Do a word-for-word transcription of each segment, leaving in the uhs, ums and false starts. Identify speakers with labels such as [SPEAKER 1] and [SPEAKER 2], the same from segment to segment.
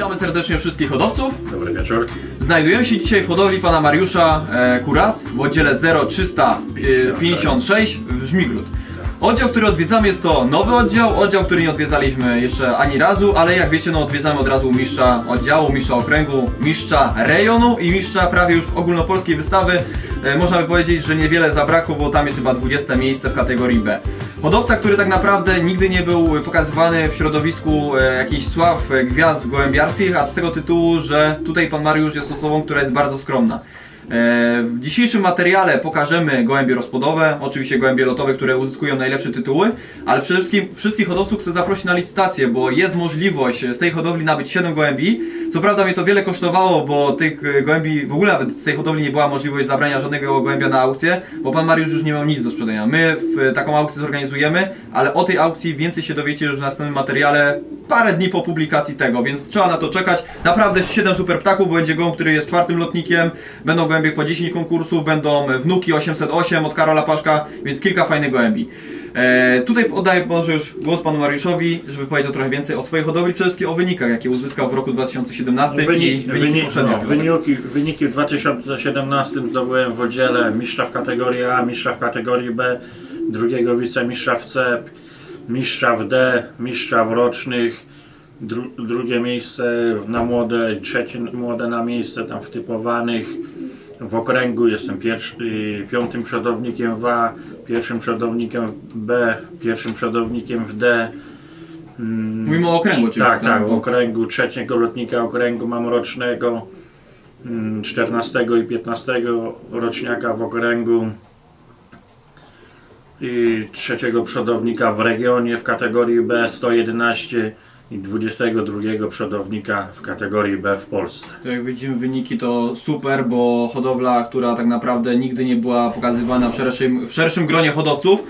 [SPEAKER 1] Witamy serdecznie wszystkich hodowców.
[SPEAKER 2] Dobry wieczór.
[SPEAKER 1] Znajdujemy się dzisiaj w hodowli pana Mariusza e, Kuras w oddziale zero trzysta pięćdziesiąt sześć w Żmigród. Oddział, który odwiedzamy, jest to nowy oddział, oddział, który nie odwiedzaliśmy jeszcze ani razu, ale jak wiecie, no odwiedzamy od razu mistrza oddziału, mistrza okręgu, mistrza rejonu i mistrza prawie już ogólnopolskiej wystawy. E, można by powiedzieć, że niewiele zabrakło, bo tam jest chyba dwudzieste miejsce w kategorii B. Hodowca, który tak naprawdę nigdy nie był pokazywany w środowisku e, jakichś sław e, gwiazd gołębiarskich, a z tego tytułu, że tutaj pan Mariusz jest osobą, która jest bardzo skromna. W dzisiejszym materiale pokażemy gołębie rozpłodowe, oczywiście gołębie lotowe, które uzyskują najlepsze tytuły, ale przede wszystkim wszystkich hodowców chcę zaprosić na licytację, bo jest możliwość z tej hodowli nabyć siedem gołębi. Co prawda mnie to wiele kosztowało, bo tych gołębi, w ogóle nawet z tej hodowli nie była możliwość zabrania żadnego gołębia na aukcję, bo pan Mariusz już nie miał nic do sprzedania. My taką aukcję zorganizujemy, ale o tej aukcji więcej się dowiecie już w następnym materiale parę dni po publikacji tego, więc trzeba na to czekać. Naprawdę siedem super ptaków, bo będzie gołąb, który jest czwartym lotnikiem, będą gołębie po dziesięć konkursów, będą wnuki osiemset osiem od Karola Paszka, więc kilka fajnych gołębi. E, tutaj oddaję może już głos panu Mariuszowi, żeby powiedział trochę więcej o swojej hodowli, przede wszystkim o wynikach, jakie uzyskał w roku dwa tysiące siedemnastym
[SPEAKER 2] Wynik,
[SPEAKER 1] i wyniki
[SPEAKER 2] wynik,
[SPEAKER 1] poprzednio.
[SPEAKER 2] no, wyniki, wyniki w dwa tysiące siedemnastym zdobyłem w oddziale mistrza w kategorii A, mistrza w kategorii B, drugiego wicemistrza w C, mistrza w D, mistrza w rocznych, dru, drugie miejsce na młode, trzecie młode na miejsce tam wtypowanych. W okręgu jestem pierwszy, piątym przodownikiem w A, pierwszym przodownikiem w B, pierwszym przodownikiem w D.
[SPEAKER 1] Mówimy o okręgu, oczywiście.
[SPEAKER 2] Tak, tak, w okręgu, trzeciego lotnika okręgu mam rocznego, czternastego i piętnastego roczniaka w okręgu i trzeciego przodownika w regionie w kategorii B sto jedenaście i dwudziestego drugiego przodownika w kategorii B w Polsce.
[SPEAKER 1] To jak widzimy wyniki, to super, bo hodowla, która tak naprawdę nigdy nie była pokazywana w szerszym, w szerszym gronie hodowców.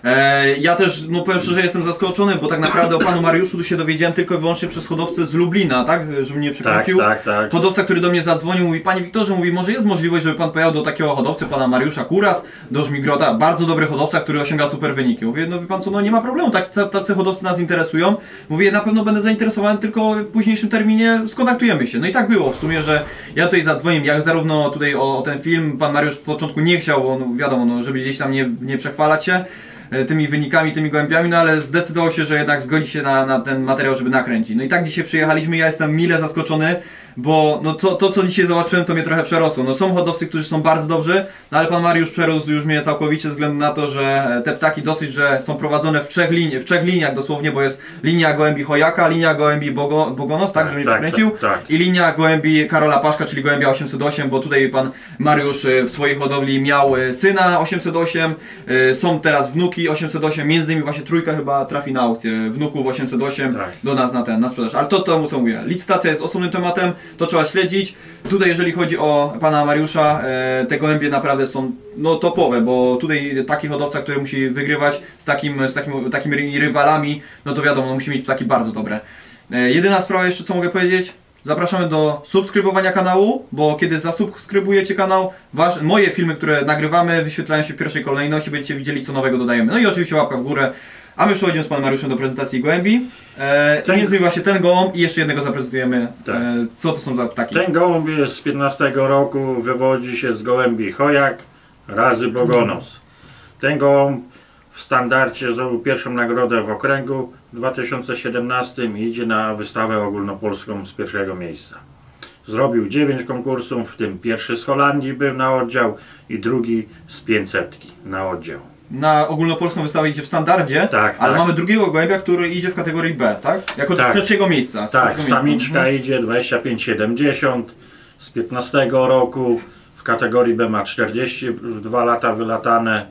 [SPEAKER 1] E, ja też, no powiem szczerze, jestem zaskoczony, bo tak naprawdę o panu Mariuszu tu się dowiedziałem tylko i wyłącznie przez hodowcę z Lublina, tak? Żeby mnie przekręcił.
[SPEAKER 2] Tak, tak, tak.
[SPEAKER 1] Hodowca, który do mnie zadzwonił, mówi: panie Wiktorze, mówi, może jest możliwość, żeby pan pojechał do takiego hodowcy, pana Mariusza Kuras, do Żmigroda, bardzo dobry hodowca, który osiąga super wyniki. Mówię: no wie pan co, no nie ma problemu, tak, tacy hodowcy nas interesują. Mówię: na pewno będę zainteresowany, tylko w późniejszym terminie skontaktujemy się. No i tak było w sumie, że ja tutaj zadzwoniłem, jak zarówno tutaj o, o ten film, pan Mariusz w początku nie chciał, bo no, wiadomo, no, żeby gdzieś tam nie, nie przechwalać się tymi wynikami, tymi gołębiami, no ale zdecydował się, że jednak zgodzi się na, na ten materiał, żeby nakręcić. No i tak dzisiaj przyjechaliśmy, ja jestem mile zaskoczony, bo no to, to co dzisiaj zobaczyłem, to mnie trochę przerosło. No są hodowcy, którzy są bardzo dobrzy, no ale pan Mariusz przerósł już mnie całkowicie ze względu na to, że te ptaki dosyć, że są prowadzone w trzech, lini w trzech liniach dosłownie, bo jest linia gołębi Hojaka, linia gołębi Bogo Bogonos, tak, żeby mnie
[SPEAKER 2] tak,
[SPEAKER 1] przekręcił,
[SPEAKER 2] tak, tak.
[SPEAKER 1] i linia gołębi Karola Paszka, czyli gołębia osiemset osiem, bo tutaj pan Mariusz w swojej hodowli miał syna osiemset osiem, są teraz wnuki osiemset osiem, między innymi właśnie trójka chyba trafi na aukcję wnuków osiemset osiem tak. do nas na ten, na sprzedaż. Ale to, to co mówię, licytacja jest osobnym tematem, to trzeba śledzić. Tutaj jeżeli chodzi o pana Mariusza, te gołębie naprawdę są no, topowe, bo tutaj taki hodowca, który musi wygrywać z, takim, z takim, takimi rywalami, no to wiadomo, no, musi mieć ptaki bardzo dobre. Jedyna sprawa jeszcze, co mogę powiedzieć, zapraszamy do subskrybowania kanału, bo kiedy zasubskrybujecie kanał, wasz, moje filmy, które nagrywamy, wyświetlają się w pierwszej kolejności, będziecie widzieli, co nowego dodajemy. No i oczywiście łapka w górę. A my przechodzimy z panem Mariuszem do prezentacji gołębi. E, ten... Między innymi właśnie ten gołąb i jeszcze jednego zaprezentujemy.
[SPEAKER 2] Tak.
[SPEAKER 1] E, co to są za ptaki?
[SPEAKER 2] Ten gołąb jest z piętnastego roku, wywodzi się z gołębi Hojak razy Bogonos. Ten gołąb w standardzie zdobył pierwszą nagrodę w okręgu w dwa tysiące siedemnastym i idzie na wystawę ogólnopolską z pierwszego miejsca. Zrobił dziewięć konkursów, w tym pierwszy z Holandii był na oddział i drugi z pięćsetki na oddział. Na
[SPEAKER 1] ogólnopolską wystawę idzie w standardzie,
[SPEAKER 2] tak,
[SPEAKER 1] ale
[SPEAKER 2] tak.
[SPEAKER 1] mamy drugiego gołębia, który idzie w kategorii B, tak? Jako
[SPEAKER 2] tak.
[SPEAKER 1] z trzeciego miejsca. Z
[SPEAKER 2] tak,
[SPEAKER 1] trzeciego
[SPEAKER 2] samiczka
[SPEAKER 1] miejsca.
[SPEAKER 2] idzie dwadzieścia pięć siedemdziesiąt z piętnastego roku, w kategorii B ma czterdzieści dwa lata wylatane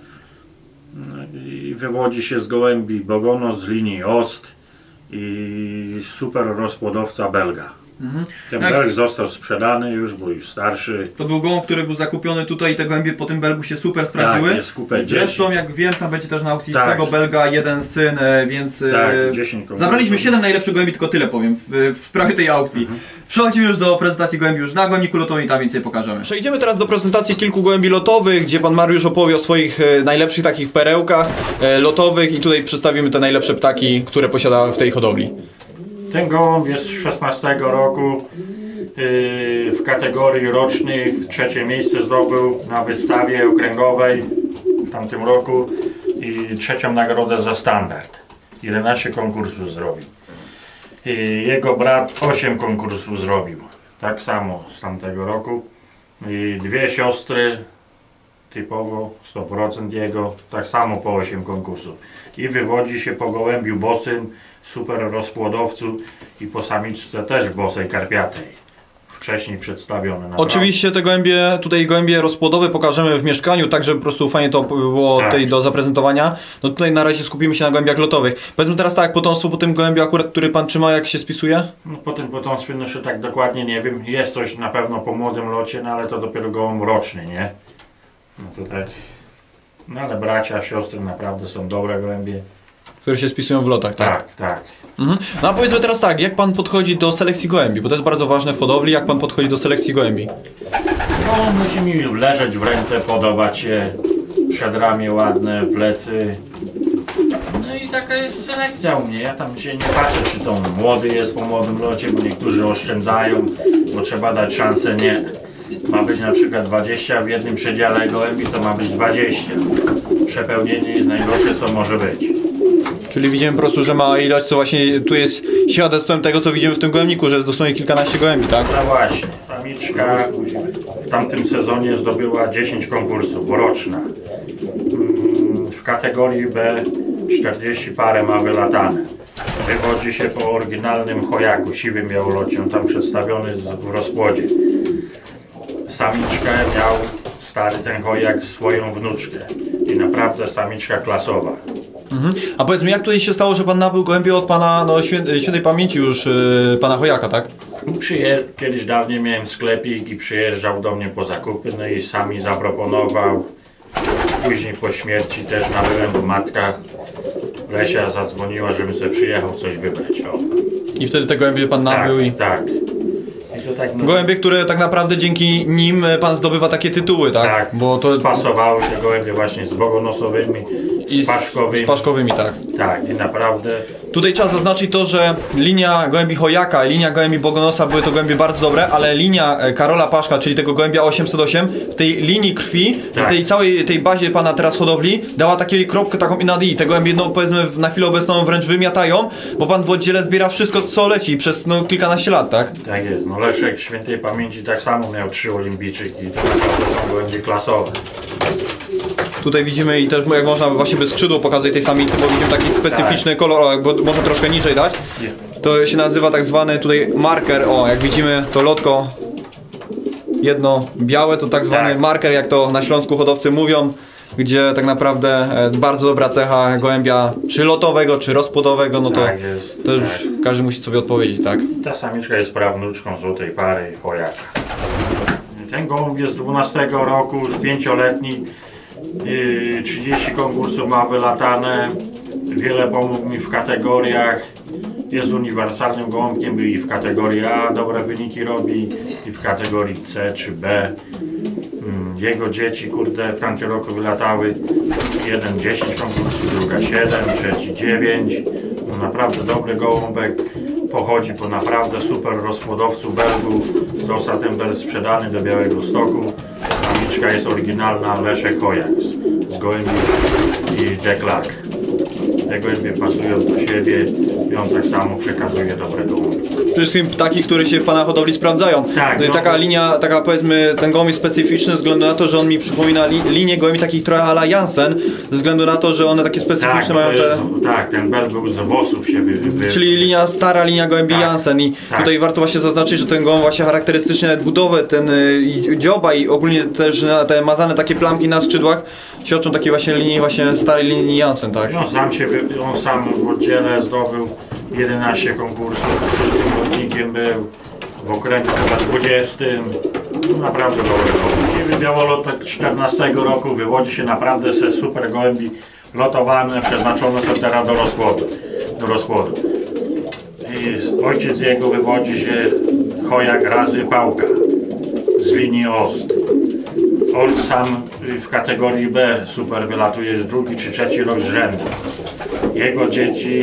[SPEAKER 2] i wywodzi się z gołębi Bogonos z linii Ost i super rozpłodowca belga. Mhm. Ten
[SPEAKER 1] Jak...
[SPEAKER 2] belg został sprzedany już, był już starszy.
[SPEAKER 1] To był gołąb, który był zakupiony tutaj i te gołębie po tym belgu się super sprawdziły.
[SPEAKER 2] Tak, jest kupę
[SPEAKER 1] Zresztą
[SPEAKER 2] dzieci.
[SPEAKER 1] jak wiem, tam będzie też na aukcji
[SPEAKER 2] tak.
[SPEAKER 1] z tego belga jeden syn, więc
[SPEAKER 2] tak,
[SPEAKER 1] e, zabraliśmy siedem najlepszych gołębi, tylko tyle powiem w, w sprawie tej aukcji. Mhm. Przechodzimy już do prezentacji gołębi już na gołębniku lotowym i tam więcej pokażemy. Przejdziemy teraz do prezentacji kilku gołębi lotowych, gdzie pan Mariusz opowie o swoich e, najlepszych takich perełkach e, lotowych i tutaj przedstawimy te najlepsze ptaki, które posiada w tej hodowli.
[SPEAKER 2] Ten gołąb jest z szesnastego roku. Yy, w kategorii rocznych trzecie miejsce zdobył na wystawie okręgowej w tamtym roku i trzecią nagrodę za standard. jedenaście konkursów zrobił. Yy, jego brat osiem konkursów zrobił. Tak samo z tamtego roku. I dwie siostry, typowo sto procent jego, tak samo po osiem konkursów. I wywodzi się po gołębiu bosym, super rozpłodowcu i po samiczce też bosej karpiatej. Wcześniej przedstawione. Naprawdę.
[SPEAKER 1] Oczywiście te gołębie, tutaj gołębie rozpłodowe pokażemy w mieszkaniu, tak żeby po prostu fajnie to było
[SPEAKER 2] tak.
[SPEAKER 1] tutaj do zaprezentowania. No tutaj na razie skupimy się na gołębiach lotowych. Powiedzmy teraz tak, potomstwo po tym gołębiu akurat, który pan trzyma, jak się spisuje?
[SPEAKER 2] No, po tym potomstwie no jeszcze tak dokładnie nie wiem. Jest coś na pewno po młodym locie, no ale to dopiero gołąb roczny, nie? No to tak. No ale bracia, siostry naprawdę są dobre gołębie.
[SPEAKER 1] Które się spisują w lotach, tak?
[SPEAKER 2] Tak, tak.
[SPEAKER 1] Mhm. No a powiedzmy teraz tak, jak pan podchodzi do selekcji gołębi? Bo to jest bardzo ważne w hodowli, jak pan podchodzi do selekcji gołębi?
[SPEAKER 2] No musi mi leżeć w ręce, podobać się, przedramię ładne, plecy. No i taka jest selekcja u mnie. Ja tam się nie patrzę, czy to młody jest po młodym locie, bo niektórzy oszczędzają, bo trzeba dać szansę, nie. Ma być na przykład dwadzieścia w jednym przedziale gołębi, to ma być dwadzieścia. Przepełnienie jest najgorsze, co może być.
[SPEAKER 1] Czyli widzimy po prostu, że ma ilość, co właśnie tu jest świadectwem tego, co widzimy w tym gołębniku, że jest dosłownie kilkanaście gołębi, tak?
[SPEAKER 2] No właśnie, samiczka w tamtym sezonie zdobyła dziesięć konkursów, roczna. W kategorii B czterdzieści parę ma wylatane. Wywodzi się po oryginalnym chojaku, siwym białolocie, tam przedstawiony w rozpłodzie. Samiczkę miał stary ten chojak swoją wnuczkę i naprawdę samiczka klasowa.
[SPEAKER 1] Mhm. A powiedz mi, jak tutaj się stało, że pan nabył gołębie od pana, no świę świętej pamięci już, yy, pana chojaka, tak?
[SPEAKER 2] Przyje Kiedyś dawniej miałem sklepik i przyjeżdżał do mnie po zakupy, no i sam mi zaproponował. Później po śmierci też nabyłem, bo matka Lesia zadzwoniła, żebym sobie przyjechał coś wybrać. O.
[SPEAKER 1] I wtedy te gołębie pan nabył
[SPEAKER 2] tak,
[SPEAKER 1] i...
[SPEAKER 2] tak. I to tak no...
[SPEAKER 1] Gołębie, które tak naprawdę dzięki nim pan zdobywa takie tytuły, tak?
[SPEAKER 2] Tak,
[SPEAKER 1] bo to
[SPEAKER 2] spasowały te gołębie właśnie z bogonosowymi, z paszkowymi.
[SPEAKER 1] Z paszkowymi, tak.
[SPEAKER 2] Tak, i naprawdę...
[SPEAKER 1] Tutaj trzeba zaznaczyć to, że linia gołębi chojaka i linia gołębi bogonosa były to gołębie bardzo dobre, ale linia Karola Paszka, czyli tego gołębia osiemset osiem, w tej linii krwi, tak. tej całej tej bazie pana teraz hodowli, dała taką kropkę taką i nad i. Te gołębie, no powiedzmy na chwilę obecną wręcz wymiatają, bo pan w oddziale zbiera wszystko, co leci przez no, kilkanaście lat, tak?
[SPEAKER 2] Tak jest, no Leszek świętej pamięci tak samo miał trzy olimpijczyki, to naprawdę są gołębie klasowe.
[SPEAKER 1] Tutaj widzimy i też jak można właśnie bez skrzydło pokazać tej samicy, bo widzimy taki specyficzny tak. kolor, bo można troszkę niżej dać. To się nazywa tak zwany tutaj marker, o jak widzimy to lotko jedno białe, to tak zwany tak. marker, jak to na Śląsku hodowcy mówią, gdzie tak naprawdę bardzo dobra cecha gołębia, czy lotowego, czy rozpłodowego, no to,
[SPEAKER 2] tak jest,
[SPEAKER 1] to już
[SPEAKER 2] tak.
[SPEAKER 1] każdy musi sobie odpowiedzieć, tak?
[SPEAKER 2] Ta samiczka jest prawnuczką złotej pary i chojaka. Ten gołąb jest z dwunastego roku, już pięcioletni. trzydzieści konkursów ma wylatane, wiele pomógł mi w kategoriach, jest uniwersalnym gołąbkiem, był i w kategorii A dobre wyniki robi, i w kategorii C czy B. Jego dzieci, kurde, w tamtym roku wylatały, jeden dziesięć konkursów, druga siedem, trzeci dziewięć. No, naprawdę dobry gołąbek, pochodzi po naprawdę super rozpłodowcu Belgu, został ten Bel sprzedany do Białegostoku. Samiczka jest oryginalna, Leszek Chojak z, z gołębi i Deklark. Te gołębie pasują do siebie i on tak samo przekazuje dobre gołąbie.
[SPEAKER 1] Przede wszystkim ptaki, które się w pana hodowli sprawdzają.
[SPEAKER 2] Tak, no.
[SPEAKER 1] Taka linia, taka powiedzmy, ten gołąb jest specyficzny ze względu na to, że on mi przypomina li linię gołębi takich trochę a la Jansen, ze względu na to, że one takie specyficzne
[SPEAKER 2] tak,
[SPEAKER 1] mają te...
[SPEAKER 2] Jest, tak, ten Bel był z włosów się wy, wy...
[SPEAKER 1] Czyli linia, stara linia gołębi tak, Jansen i tak. tutaj warto właśnie zaznaczyć, że ten gołąb właśnie charakterystycznie nawet budowę, ten y, dzioba i ogólnie też na te mazane takie plamki na skrzydłach świadczą takie właśnie linii, właśnie starej linii Jansen, tak?
[SPEAKER 2] On sam się, on sam w oddziale zdobył jedenaście konkursów, szóstym lotnikiem był, w okręgu chyba dwudziestym. No, naprawdę dobry gołąb. Białolotek czternastego roku wywodzi się naprawdę se super gołębi lotowane, przeznaczone są teraz do rozpłodu. Do rozpłodu. I ojciec jego wywodzi się chojak razy pałka z linii Ost. On sam w kategorii B super wylatuje, drugi czy trzeci rok z rzędu. Jego dzieci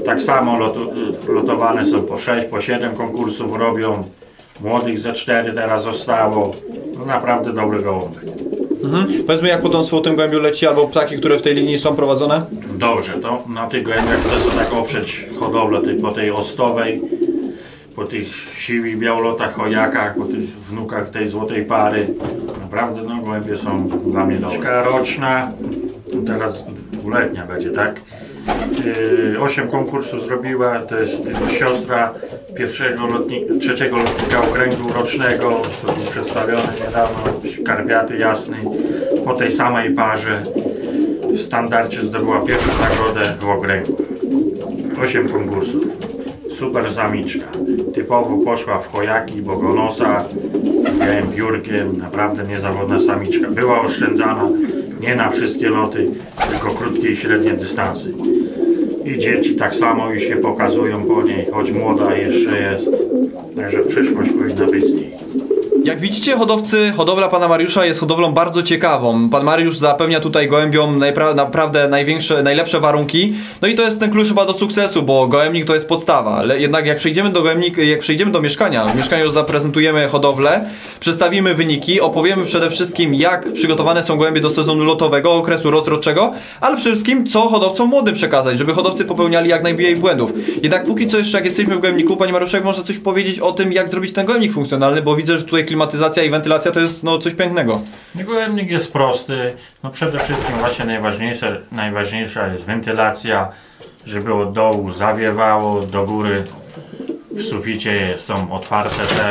[SPEAKER 2] tak samo lotu, lotowane są po sześć, po siedem konkursów robią. Młodych ze cztery teraz zostało. No naprawdę dobry gołąbek.
[SPEAKER 1] Mhm. Powiedzmy, jak potomstwo o tym gołębiu leci, albo ptaki, które w tej linii są prowadzone?
[SPEAKER 2] Dobrze, to na tych gołębiach chcę sobie tak oprzeć hodowlę tej, po tej ostowej, po tych siwych białolotach, chojakach, po tych wnukach tej złotej pary. Naprawdę no gołębie są dla mnie dobre. Roczna, teraz dwuletnia będzie, tak? Yy, osiem konkursów zrobiła, to jest siostra pierwszego lotnika, trzeciego lotnika okręgu rocznego, co był przedstawiony niedawno, karpiaty jasny, po tej samej parze w standardzie zdobyła pierwszą nagrodę w okręgu. osiem konkursów. Super samiczka. Typowo poszła w chojaki, bogonosa, białym biurkiem, naprawdę niezawodna samiczka. Była oszczędzana nie na wszystkie loty, tylko krótkie i średnie dystansy. I dzieci tak samo już się pokazują po niej, choć młoda jeszcze jest. Także przyszłość powinna być z niej.
[SPEAKER 1] Jak widzicie, hodowcy, hodowla pana Mariusza jest hodowlą bardzo ciekawą. Pan Mariusz zapewnia tutaj gołębiom naprawdę największe, najlepsze warunki. No i to jest ten klucz chyba do sukcesu, bo gołębnik to jest podstawa. Ale jednak jak przejdziemy do gołębnika, jak przejdziemy do mieszkania, w mieszkaniu zaprezentujemy hodowlę, przedstawimy wyniki, opowiemy przede wszystkim, jak przygotowane są gołębie do sezonu lotowego, okresu rozrodczego, ale przede wszystkim co hodowcom młodym przekazać, żeby hodowcy popełniali jak najmniej błędów. Jednak póki co jeszcze, jak jesteśmy w gołębniku, panie Mariuszek, może coś powiedzieć o tym, jak zrobić ten gołębnik funkcjonalny, bo widzę, że tutaj klimatyzacja i wentylacja to jest no coś pięknego.
[SPEAKER 2] Gołębnik jest prosty. No przede wszystkim właśnie najważniejsze, najważniejsza jest wentylacja, żeby od dołu zawiewało, do góry w suficie są otwarte te,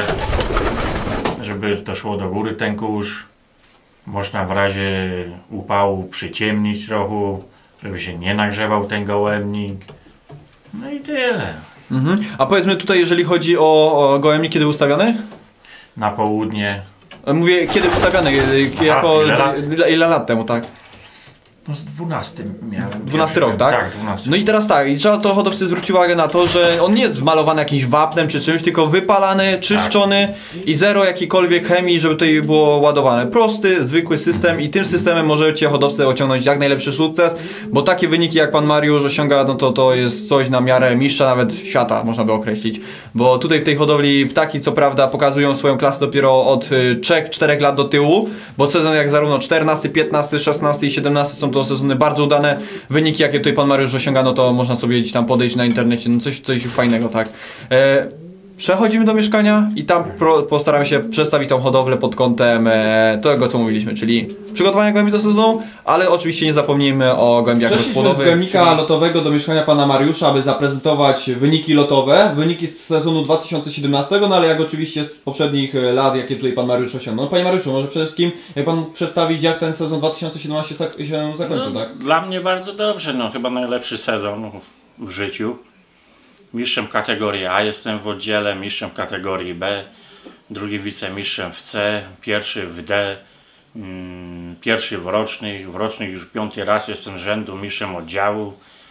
[SPEAKER 2] żeby to szło do góry ten kurz. Można w razie upału przyciemnić trochę, żeby się nie nagrzewał ten gołębnik. No i tyle.
[SPEAKER 1] Mhm. A powiedzmy tutaj, jeżeli chodzi o, o gołębnik, kiedy ustawiony?
[SPEAKER 2] Na południe.
[SPEAKER 1] Mówię, kiedy wystawiany,
[SPEAKER 2] Aha,
[SPEAKER 1] jako
[SPEAKER 2] ile lat?
[SPEAKER 1] ile, ile lat temu, tak?
[SPEAKER 2] No z dwunastym miałem.
[SPEAKER 1] dwunasty rok, tak?
[SPEAKER 2] Tak, dwunasty.
[SPEAKER 1] No i teraz tak, i trzeba to hodowcy zwrócić uwagę na to, że on nie jest wmalowany jakimś wapnem czy czymś, tylko wypalany, czyszczony tak. I zero jakiejkolwiek chemii, żeby tutaj było ładowane. Prosty, zwykły system i tym systemem możecie hodowcy osiągnąć jak najlepszy sukces, bo takie wyniki jak pan Mariusz osiąga, no to to jest coś na miarę mistrza nawet świata, można by określić. Bo tutaj w tej hodowli ptaki co prawda pokazują swoją klasę dopiero od trzech czterech lat do tyłu, bo sezon jak zarówno czternasty, piętnasty, szesnasty i siedemnasty są to sezony bardzo udane. Wyniki jakie tutaj pan Mariusz osiąga, no to można sobie gdzieś tam podejść na internecie, no coś, coś fajnego, tak. E, przechodzimy do mieszkania i tam pro, postaramy się przedstawić tą hodowlę pod kątem e, tego, co mówiliśmy, czyli przygotowania gołębi do sezonu, ale oczywiście nie zapomnijmy o gołębiach rozpłodowych. Z gołębnika czyli... lotowego do mieszkania pana Mariusza, aby zaprezentować wyniki lotowe, wyniki z sezonu dwa tysiące siedemnastego, no ale jak oczywiście z poprzednich lat, jakie tutaj pan Mariusz osiągnął. No, panie Mariuszu, może przede wszystkim jak pan przedstawić, jak ten sezon dwa tysiące siedemnasty się zakończył, no, tak?
[SPEAKER 2] Dla mnie bardzo dobrze, no chyba najlepszy sezon w życiu. Mistrzem kategorii A jestem w oddziale, mistrzem kategorii B, drugim wicemistrzem w C, pierwszy w D, mm, pierwszy w rocznych, w rocznych już piąty raz jestem z rzędu mistrzem oddziału,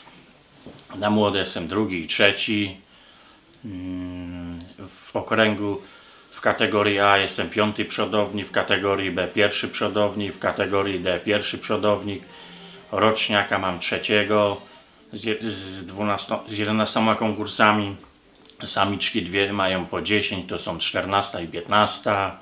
[SPEAKER 2] na młode jestem drugi i trzeci, mm, w okręgu w kategorii A jestem piąty przodownik, w kategorii B pierwszy przodownik, w kategorii D pierwszy przodownik, roczniaka mam trzeciego, z, dwunastoma, z jedenastoma konkursami, samiczki dwie mają po dziesięć, to są czternasta i piętnasta.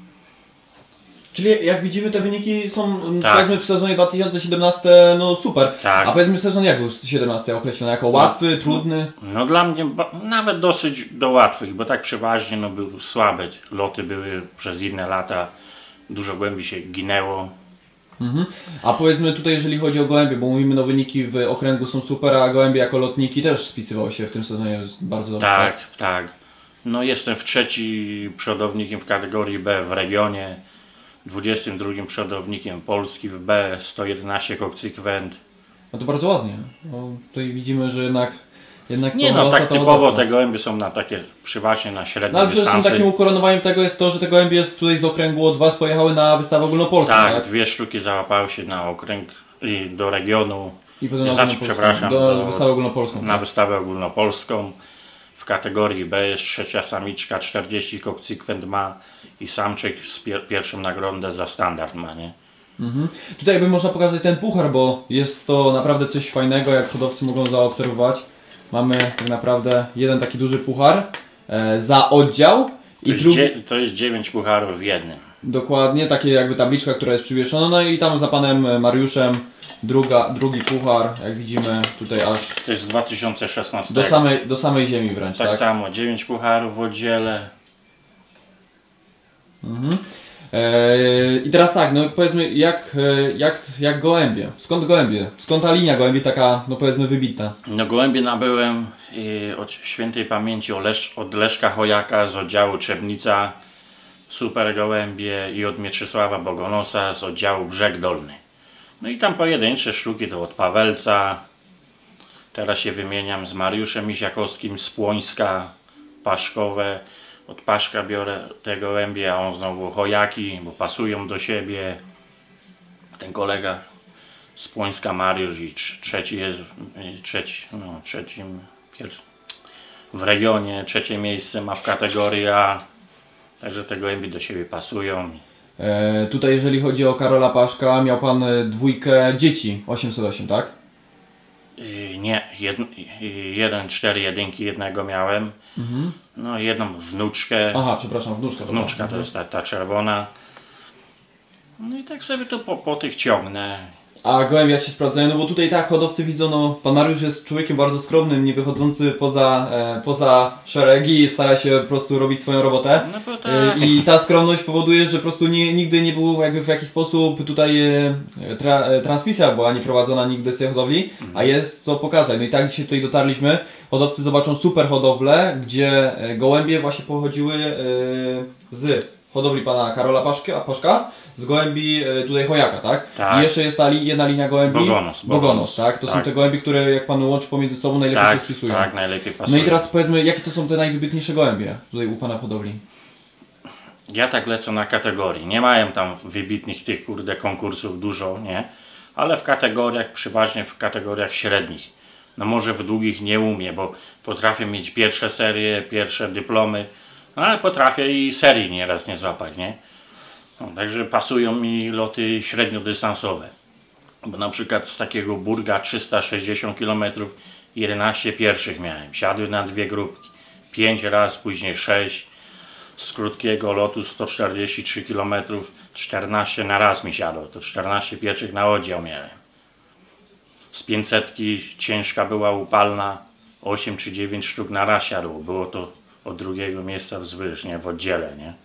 [SPEAKER 1] Czyli jak widzimy te wyniki są
[SPEAKER 2] tak.
[SPEAKER 1] Powiedzmy w sezonie dwa tysiące siedemnastym no super,
[SPEAKER 2] tak.
[SPEAKER 1] A powiedzmy sezon jak był siedemnasty określony, jako łatwy, no, trudny?
[SPEAKER 2] No dla mnie nawet dosyć do łatwych, bo tak przeważnie no, były słabe, loty były przez inne lata, dużo głębiej się ginęło.
[SPEAKER 1] Mhm. A powiedzmy tutaj, jeżeli chodzi o gołębie, bo mówimy, no wyniki w okręgu są super, a gołębie jako lotniki też spisywały się w tym sezonie bardzo dobrze.
[SPEAKER 2] Tak, tak, tak. No jestem w trzeci przodownikiem w kategorii B w regionie, dwudziestym drugim przodownikiem Polski w B, sto jedenaście kokcykwent.
[SPEAKER 1] No to bardzo ładnie. No, tutaj widzimy, że jednak Jednak
[SPEAKER 2] nie no, tak typowo te gołębie są na takie przeważnie na średnie
[SPEAKER 1] no, ale
[SPEAKER 2] dystanse.
[SPEAKER 1] Ale takim ukoronowaniem tego jest to, że te gołębie tutaj z okręgu od Was pojechały na wystawę ogólnopolską.
[SPEAKER 2] Tak,
[SPEAKER 1] tak?
[SPEAKER 2] dwie sztuki załapały się na okręg i do regionu.
[SPEAKER 1] I potem na
[SPEAKER 2] znaczy, przepraszam,
[SPEAKER 1] do, do wystawę ogólnopolską.
[SPEAKER 2] Na
[SPEAKER 1] tak?
[SPEAKER 2] wystawę ogólnopolską. W kategorii B jest trzecia samiczka, czterdzieści kokcykwent ma i samczyk z pier pierwszą nagrodę za standard ma, nie?
[SPEAKER 1] Mhm. Tutaj by można pokazać ten puchar, bo jest to naprawdę coś fajnego, jak hodowcy mogą zaobserwować. mamy tak naprawdę jeden taki duży puchar e, za oddział.
[SPEAKER 2] I to, drugi... jest to jest dziewięć pucharów w jednym.
[SPEAKER 1] Dokładnie, takie jakby tabliczka, która jest przywieszona. No i tam za panem Mariuszem druga, drugi puchar, jak widzimy tutaj aż...
[SPEAKER 2] To jest z dwa tysiące szesnastego.
[SPEAKER 1] Do samej, do samej ziemi wręcz,
[SPEAKER 2] tak?
[SPEAKER 1] Tak
[SPEAKER 2] samo, dziewięć pucharów w oddziale.
[SPEAKER 1] Mhm. Eee, I teraz tak, no powiedzmy, jak, jak, jak gołębie? Skąd gołębie? Skąd ta linia gołębi taka, no powiedzmy, wybitna?
[SPEAKER 2] No gołębie nabyłem i od świętej pamięci od Leszka Chojaka z oddziału Trzebnica, super gołębie, i od Mieczysława Bogonosa z oddziału Brzeg Dolny. No i tam pojedyncze sztuki to od Pawelca, teraz się wymieniam z Mariuszem Misiakowskim z Płońska, Paszkowe. Od Paszka biorę te gołębie, a on znowu Chojaki, bo pasują do siebie. Ten kolega z Płońska Mariusz i trzeci jest trzeci, no, trzecim pierwszy, w regionie, trzecie miejsce ma w kategorii A. Także te gołębie do siebie pasują.
[SPEAKER 1] E, tutaj jeżeli chodzi o Karola Paszka, miał pan dwójkę dzieci osiemset osiem, tak?
[SPEAKER 2] Yy, nie, jed, jeden, cztery jedynki jednego miałem. Mhm. No jedną wnuczkę.
[SPEAKER 1] Aha, przepraszam, wnuczka.
[SPEAKER 2] Wnuczka to jest ta, ta czerwona. No i tak sobie to po, po tych ciągnę.
[SPEAKER 1] A gołębie jak się sprawdzają? No bo tutaj tak, hodowcy widzą, no pan Mariusz jest człowiekiem bardzo skromnym, nie wychodzący poza, e, poza szeregi, stara się po prostu robić swoją robotę.
[SPEAKER 2] No bo tak.
[SPEAKER 1] E, I ta skromność powoduje, że po prostu nie, nigdy nie był jakby w jakiś sposób tutaj e, tra, e, transmisja była nie prowadzona nigdy z tej hodowli, mhm. a jest co pokazać. No i tak dzisiaj tutaj dotarliśmy, hodowcy zobaczą super hodowlę, gdzie gołębie właśnie pochodziły e, z hodowli pana Karola Paszka, Paszka z gołębi tutaj Chojaka, tak?
[SPEAKER 2] tak?
[SPEAKER 1] I jeszcze jest ta li, jedna linia gołębi
[SPEAKER 2] Bogonos,
[SPEAKER 1] Bogonos, Bogonos tak? To tak. są te gołębie, które jak pan łączy pomiędzy sobą najlepiej
[SPEAKER 2] tak,
[SPEAKER 1] się spisują.
[SPEAKER 2] Tak, najlepiej pasują.
[SPEAKER 1] No i teraz powiedzmy, jakie to są te najwybitniejsze gołębie tutaj u pana w hodowli?
[SPEAKER 2] Ja tak lecę na kategorii. Nie mają tam wybitnych tych kurde konkursów dużo, nie? Ale w kategoriach, przeważnie w kategoriach średnich. No może w długich nie umiem, bo potrafię mieć pierwsze serie, pierwsze dyplomy. No ale potrafię i serii nieraz nie złapać, nie? No, także pasują mi loty średniodystansowe. Bo na przykład z takiego Burga trzysta sześćdziesiąt kilometrów jedenaście pierwszych miałem. Siadły na dwie grupki. pięć raz, później sześć. Z krótkiego lotu sto czterdzieści trzy kilometrów czternaście na raz mi siadło. To czternaście pierwszych na oddział miałem. Z pięćsetki ciężka była upalna. osiem czy dziewięć sztuk na raz siadło. Było to od drugiego miejsca wzwyż, nie? W oddziale, nie?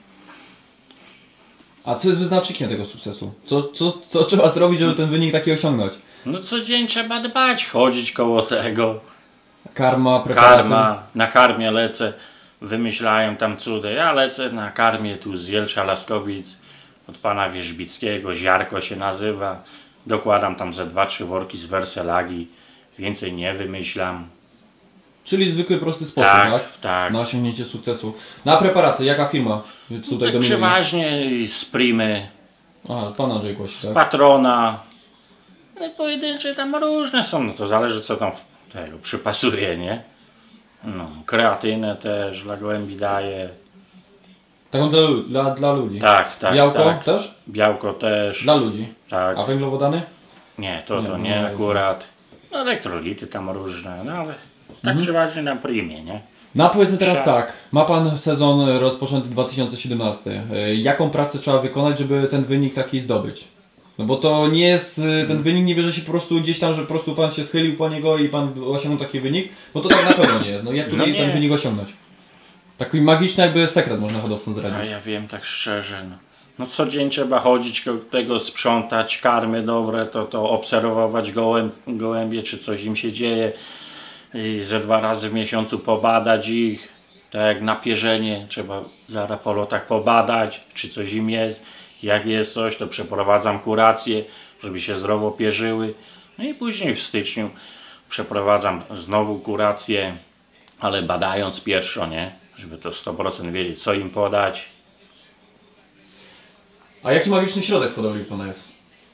[SPEAKER 1] A co jest wyznacznikiem tego sukcesu? Co, co, co trzeba zrobić, żeby ten wynik taki osiągnąć?
[SPEAKER 2] No co dzień trzeba dbać, chodzić koło tego.
[SPEAKER 1] Karma, preparaty.
[SPEAKER 2] Karma, na karmie lecę, wymyślają tam cudy. Ja lecę na karmie tu z Jelcza Laskowic, od pana Wierzbickiego, Ziarko się nazywa. Dokładam tam ze dwa, trzy worki z Werselagi, więcej nie wymyślam.
[SPEAKER 1] Czyli zwykły, prosty sposób,
[SPEAKER 2] tak?
[SPEAKER 1] Tak,
[SPEAKER 2] tak.
[SPEAKER 1] Na osiągnięcie sukcesu. Na preparaty, jaka firma tutaj
[SPEAKER 2] no przeważnie z Primy.
[SPEAKER 1] Aha, pan Andrzej Głosi,
[SPEAKER 2] z
[SPEAKER 1] tak?
[SPEAKER 2] Patrona. No pojedyncze tam różne są, no to zależy co tam tego przypasuje, nie? No, kreatynę też dla gołębi daje.
[SPEAKER 1] Taką dla, dla, dla ludzi?
[SPEAKER 2] Tak, tak.
[SPEAKER 1] Białko
[SPEAKER 2] tak.
[SPEAKER 1] też?
[SPEAKER 2] Białko też.
[SPEAKER 1] Dla ludzi?
[SPEAKER 2] Tak.
[SPEAKER 1] A węglowodany?
[SPEAKER 2] Nie, to, to
[SPEAKER 1] nie,
[SPEAKER 2] nie,
[SPEAKER 1] nie
[SPEAKER 2] akurat. No, elektrolity tam różne, no ale tak
[SPEAKER 1] mhm.
[SPEAKER 2] przeważnie na Primie, nie?
[SPEAKER 1] No a powiedzmy teraz
[SPEAKER 2] Trzeba...
[SPEAKER 1] tak, ma pan sezon rozpoczęty dwa tysiące siedemnasty. Jaką pracę trzeba wykonać, żeby ten wynik taki zdobyć? No bo to nie jest, ten wynik nie bierze się po prostu gdzieś tam, że po prostu pan się schylił po niego i pan osiągnął taki wynik, bo to tak na pewno nie jest. No jak tutaj no ten wynik osiągnąć? Taki magiczny jakby sekret można hodowcom zdradzić.
[SPEAKER 2] A ja wiem tak szczerze, no. No co dzień trzeba chodzić, tego sprzątać, karmy dobre, to, to obserwować gołęb, gołębie, czy coś im się dzieje. I ze dwa razy w miesiącu pobadać ich, tak jak na pierzenie, trzeba zaraz po lotach pobadać, czy coś im jest. Jak jest coś, to przeprowadzam kurację, żeby się zdrowo pierzyły. No i później w styczniu przeprowadzam znowu kurację, ale badając pierwszo, nie? Żeby to sto procent wiedzieć, co im podać.
[SPEAKER 1] A jaki magiczny środek w hodowli pana jest?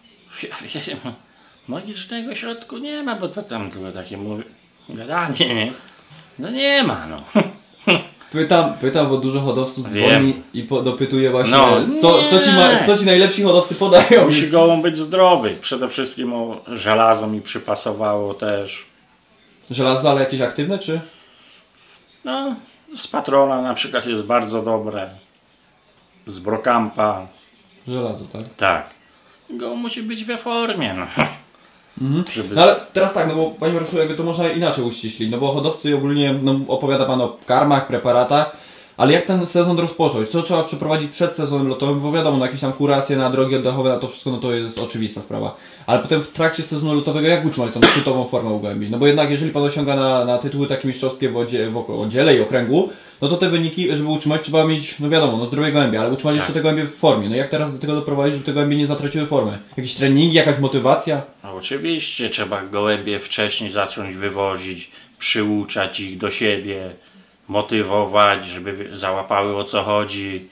[SPEAKER 2] Magicznego środku nie ma, bo to tam tylko takie mówi, gadanie, nie? No nie ma, no.
[SPEAKER 1] Pytam, pytam, bo dużo hodowców dzwoni i po, dopytuje właśnie,
[SPEAKER 2] no,
[SPEAKER 1] co, co, ci ma, co ci najlepsi hodowcy podają.
[SPEAKER 2] Musi gołąb być zdrowy. Przede wszystkim o żelazo mi przypasowało też.
[SPEAKER 1] Żelazo, ale jakieś aktywne, czy?
[SPEAKER 2] No, z Patrona na przykład jest bardzo dobre. Z Brokampa.
[SPEAKER 1] Żelazo, tak?
[SPEAKER 2] Tak. Go musi być we formie, no.
[SPEAKER 1] Mhm.
[SPEAKER 2] Żeby...
[SPEAKER 1] No ale teraz tak, no bo Panie Mariuszu, jakby to można inaczej uściślić, no bo hodowcy ogólnie, no opowiada Pan o karmach, preparatach, ale jak ten sezon rozpocząć? Co trzeba przeprowadzić przed sezonem lotowym? Bo wiadomo, no jakieś tam kuracje na drogi oddechowe, na to wszystko, no to jest oczywista sprawa. Ale potem w trakcie sezonu lotowego jak utrzymać tą szczytową formę u gołębi? No bo jednak jeżeli Pan osiąga na, na tytuły takie mistrzowskie w, oddzie, w oddziale i okręgu, no to te wyniki, żeby utrzymać, trzeba mieć, no wiadomo, no zdrowe gołębie, ale utrzymać tak. jeszcze te gołębie w formie. No jak teraz do tego doprowadzić, żeby te gołębie nie zatraciły formy? Jakieś treningi, jakaś motywacja?
[SPEAKER 2] No oczywiście, trzeba gołębie wcześniej zacząć wywozić, przyuczać ich do siebie, motywować, żeby załapały o co chodzi.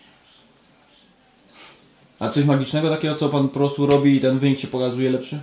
[SPEAKER 1] A coś magicznego takiego, co Pan po prostu robi i ten wynik się pokazuje lepszy?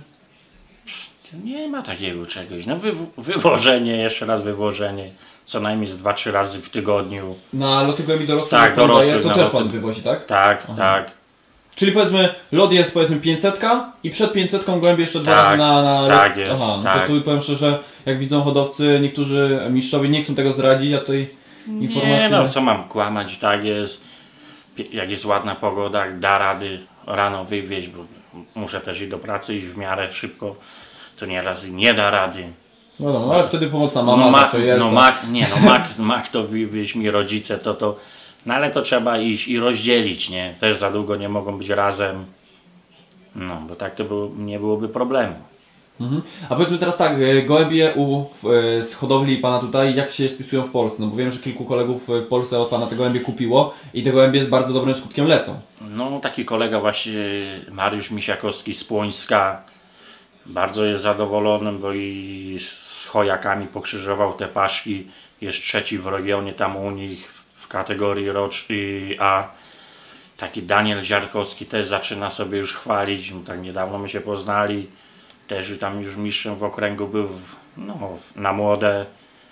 [SPEAKER 2] Nie ma takiego czegoś. No wy, wywożenie, jeszcze raz wywożenie. Co najmniej z dwa trzy razy w tygodniu.
[SPEAKER 1] Na loty gołębi dorosłych,
[SPEAKER 2] Tak, dorosłych,
[SPEAKER 1] daje, to
[SPEAKER 2] na
[SPEAKER 1] też
[SPEAKER 2] loty.
[SPEAKER 1] Pan wywozi, tak?
[SPEAKER 2] Tak,
[SPEAKER 1] Aha.
[SPEAKER 2] tak.
[SPEAKER 1] Czyli powiedzmy, lot jest powiedzmy pięćset i przed pięćset gołębie jeszcze dwa
[SPEAKER 2] Tak,
[SPEAKER 1] razy na, na
[SPEAKER 2] tak
[SPEAKER 1] lot.
[SPEAKER 2] jest,
[SPEAKER 1] Aha, no
[SPEAKER 2] tak.
[SPEAKER 1] to tu powiem szczerze, jak widzą hodowcy, niektórzy mistrzowie nie chcą tego zdradzić, a tutaj informacje...
[SPEAKER 2] Nie no, co mam kłamać, tak jest. Jak jest ładna pogoda, da rady rano wywieźć, bo muszę też i do pracy iść w miarę szybko, to nieraz nie da rady.
[SPEAKER 1] No, no, no ale wtedy pomocna mama
[SPEAKER 2] no, ma,
[SPEAKER 1] zawsze jest.
[SPEAKER 2] no
[SPEAKER 1] tak.
[SPEAKER 2] mak, nie no, mak, mak to wywieźć mi rodzice, to to, no ale to trzeba iść i rozdzielić, nie? Też za długo nie mogą być razem, no bo tak to było, nie byłoby problemu.
[SPEAKER 1] Mhm. A powiedzmy teraz tak, e, gołębie u, e, z hodowli Pana tutaj, jak się spisują w Polsce? No bo wiem, że kilku kolegów w Polsce od Pana te gołębie kupiło i te gołębie z bardzo dobrym skutkiem lecą.
[SPEAKER 2] No taki kolega właśnie Mariusz Misiakowski z Płońska bardzo jest zadowolony, bo i z chojakami pokrzyżował te paszki, jest trzeci w regionie tam u nich w kategorii rocznej A. Taki Daniel Ziarkowski też zaczyna sobie już chwalić, tak niedawno my się poznali, też tam już mistrzem w okręgu był, no, na młode.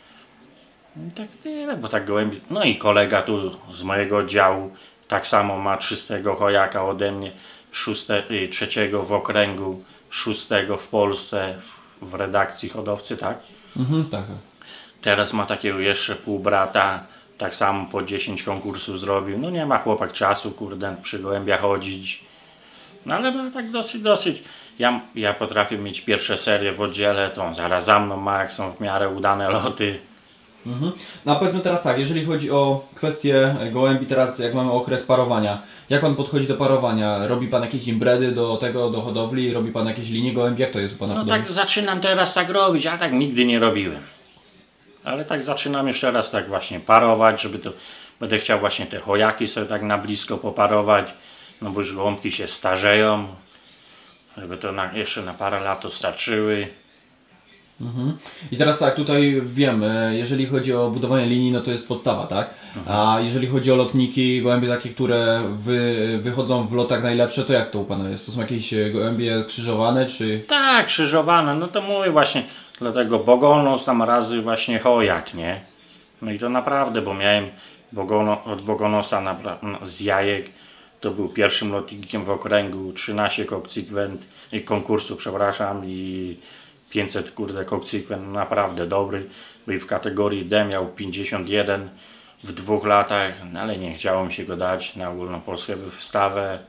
[SPEAKER 2] Tak tyle, bo tak gołębi. No i kolega tu z mojego oddziału tak samo ma trzystego chojaka ode mnie, szóste, y, trzeciego w okręgu, szóstego w Polsce w redakcji hodowcy, tak?
[SPEAKER 1] Mhm, tak.
[SPEAKER 2] Teraz ma takiego jeszcze półbrata, tak samo po dziesięć konkursów zrobił. No nie ma chłopak czasu, kurde, przy gołębiach chodzić. No ale no, tak dosyć, dosyć. Ja, ja potrafię mieć pierwsze serie w oddziale, to on zaraz za mną ma, jak są w miarę udane loty.
[SPEAKER 1] Mhm. No a powiedzmy teraz tak, jeżeli chodzi o kwestię gołębi, teraz jak mamy okres parowania, jak Pan podchodzi do parowania? Robi Pan jakieś imbredy do tego, do hodowli? Robi Pan jakieś linie gołębi? Jak to jest u Pana
[SPEAKER 2] No
[SPEAKER 1] hodowli?
[SPEAKER 2] tak zaczynam teraz tak robić, ale tak nigdy nie robiłem. Ale tak zaczynam jeszcze raz tak właśnie parować, żeby to... Będę chciał właśnie te chojaki sobie tak na blisko poparować, no bo już gołąbki się starzeją, żeby to na, jeszcze na parę lat starczyły.
[SPEAKER 1] Mhm. I teraz tak, tutaj wiem, e, jeżeli chodzi o budowanie linii, no to jest podstawa, tak? Mhm. A jeżeli chodzi o lotniki, gołębie takie, które wy, wychodzą w lotach najlepsze, to jak to u Pana jest? To są jakieś e, gołębie krzyżowane, czy...
[SPEAKER 2] Tak, krzyżowane, no to mówię właśnie, dlatego Bogonos tam razy właśnie chojak, nie? No i to naprawdę, bo miałem Bogono, od Bogonosa na, z jajek, to był pierwszym lotnikiem w okręgu, trzynaście kokcykwent, konkursów, przepraszam, i pięćset kurde kokcykwent, naprawdę dobry, bo i w kategorii D miał pięćdziesiąt jeden w dwóch latach, no ale nie chciało mi się go dać na ogólnopolską wystawę.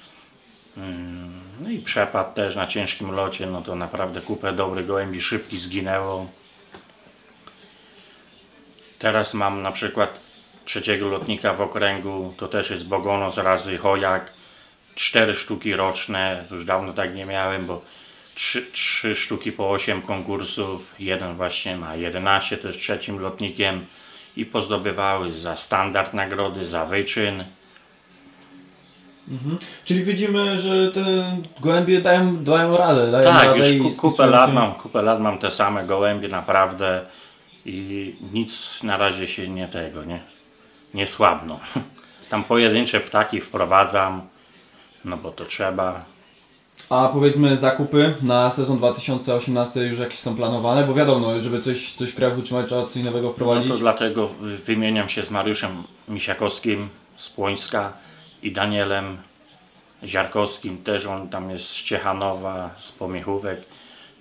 [SPEAKER 2] No i przepadł też na ciężkim locie, no to naprawdę kupę dobrych gołębi, szybki zginęło. Teraz mam na przykład trzeciego lotnika w okręgu, to też jest Bogonos razy chojak, cztery sztuki roczne, już dawno tak nie miałem, bo trzy, trzy sztuki po osiem konkursów, jeden właśnie ma jedenaście, to jest trzecim lotnikiem i pozdobywały za standard nagrody, za wyczyn.
[SPEAKER 1] Mhm. Czyli widzimy, że te gołębie dają, dają radę, dają
[SPEAKER 2] Tak,
[SPEAKER 1] radę
[SPEAKER 2] już
[SPEAKER 1] i
[SPEAKER 2] kupę lat,
[SPEAKER 1] się...
[SPEAKER 2] mam, kupę lat mam te same gołębie naprawdę i nic na razie się nie tego, nie, nie słabną. Tam pojedyncze ptaki wprowadzam, no bo to trzeba.
[SPEAKER 1] A powiedzmy zakupy na sezon dwa tysiące osiemnasty już jakieś są planowane? Bo wiadomo, żeby coś, coś w kraju utrzymać, trzeba coś nowego wprowadzić.
[SPEAKER 2] No to dlatego wymieniam się z Mariuszem Misiakowskim z Płońska i Danielem Ziarkowskim, też on tam jest z Ciechanowa, z Pomiechówek.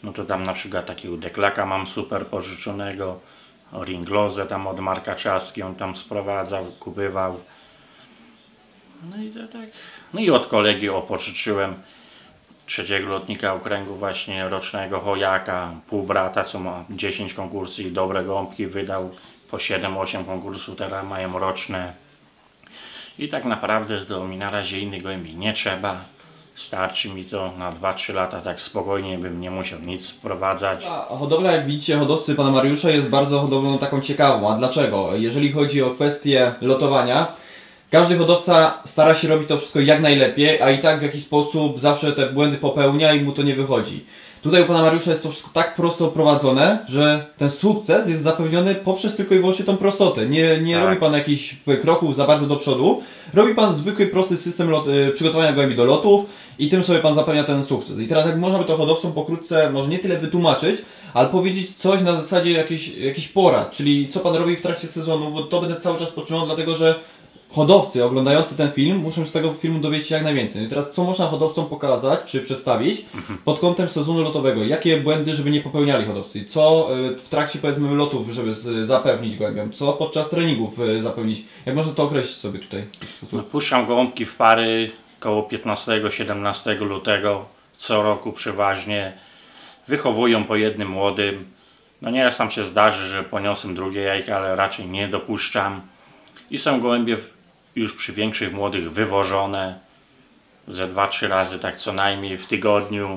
[SPEAKER 2] no to tam na przykład takiego deklaka mam super pożyczonego, ringlozę tam od Marka Czaski, on tam sprowadzał, kupywał. No i to tak. No i od kolegi opożyczyłem trzeciego lotnika okręgu właśnie rocznego Hojaka, półbrata, co ma dziesięć konkursów i dobre gąbki, wydał po siedem osiem konkursów, teraz mają roczne. I tak naprawdę to mi na razie innych gołębi nie trzeba. Starczy mi to na dwa trzy lata, tak spokojnie bym nie musiał nic wprowadzać.
[SPEAKER 1] A hodowla, jak widzicie, hodowcy pana Mariusza jest bardzo hodowlą taką ciekawą. A dlaczego? Jeżeli chodzi o kwestię lotowania, każdy hodowca stara się robić to wszystko jak najlepiej, a i tak w jakiś sposób zawsze te błędy popełnia i mu to nie wychodzi. Tutaj u pana Mariusza jest to wszystko tak prosto prowadzone, że ten sukces jest zapewniony poprzez tylko i wyłącznie tą prostotę. Nie, nie
[SPEAKER 2] Tak.
[SPEAKER 1] robi pan jakichś kroków za bardzo do przodu. Robi pan zwykły, prosty system lot, y, przygotowania gołębi do lotów i tym sobie pan zapewnia ten sukces. I teraz jak można by to hodowcom pokrótce, może nie tyle wytłumaczyć, ale powiedzieć coś na zasadzie jakiejś, jakiś porad, czyli co pan robi w trakcie sezonu, bo to będę cały czas podtrzymał, dlatego że hodowcy oglądający ten film muszą z tego filmu dowiedzieć się jak najwięcej. No i teraz co można hodowcom pokazać, czy przedstawić pod kątem sezonu lotowego? Jakie błędy, żeby nie popełniali hodowcy? Co w trakcie, powiedzmy, lotów, żeby zapewnić gołębiom? Co podczas treningów zapewnić? Jak można to określić sobie tutaj?
[SPEAKER 2] No, puszczam gołąbki w pary koło piętnastego siedemnastego lutego co roku przeważnie. Wychowują po jednym młodym. No nieraz tam się zdarzy, że poniosę drugie jajka, ale raczej nie dopuszczam. I są gołębie już przy większych młodych wywożone ze dwa trzy razy tak co najmniej w tygodniu.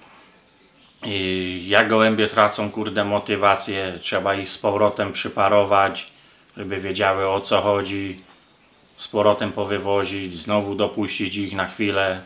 [SPEAKER 2] I jak gołębie tracą kurde motywację, trzeba ich z powrotem przyparować, żeby wiedziały o co chodzi, z powrotem powywozić, znowu dopuścić ich na chwilę.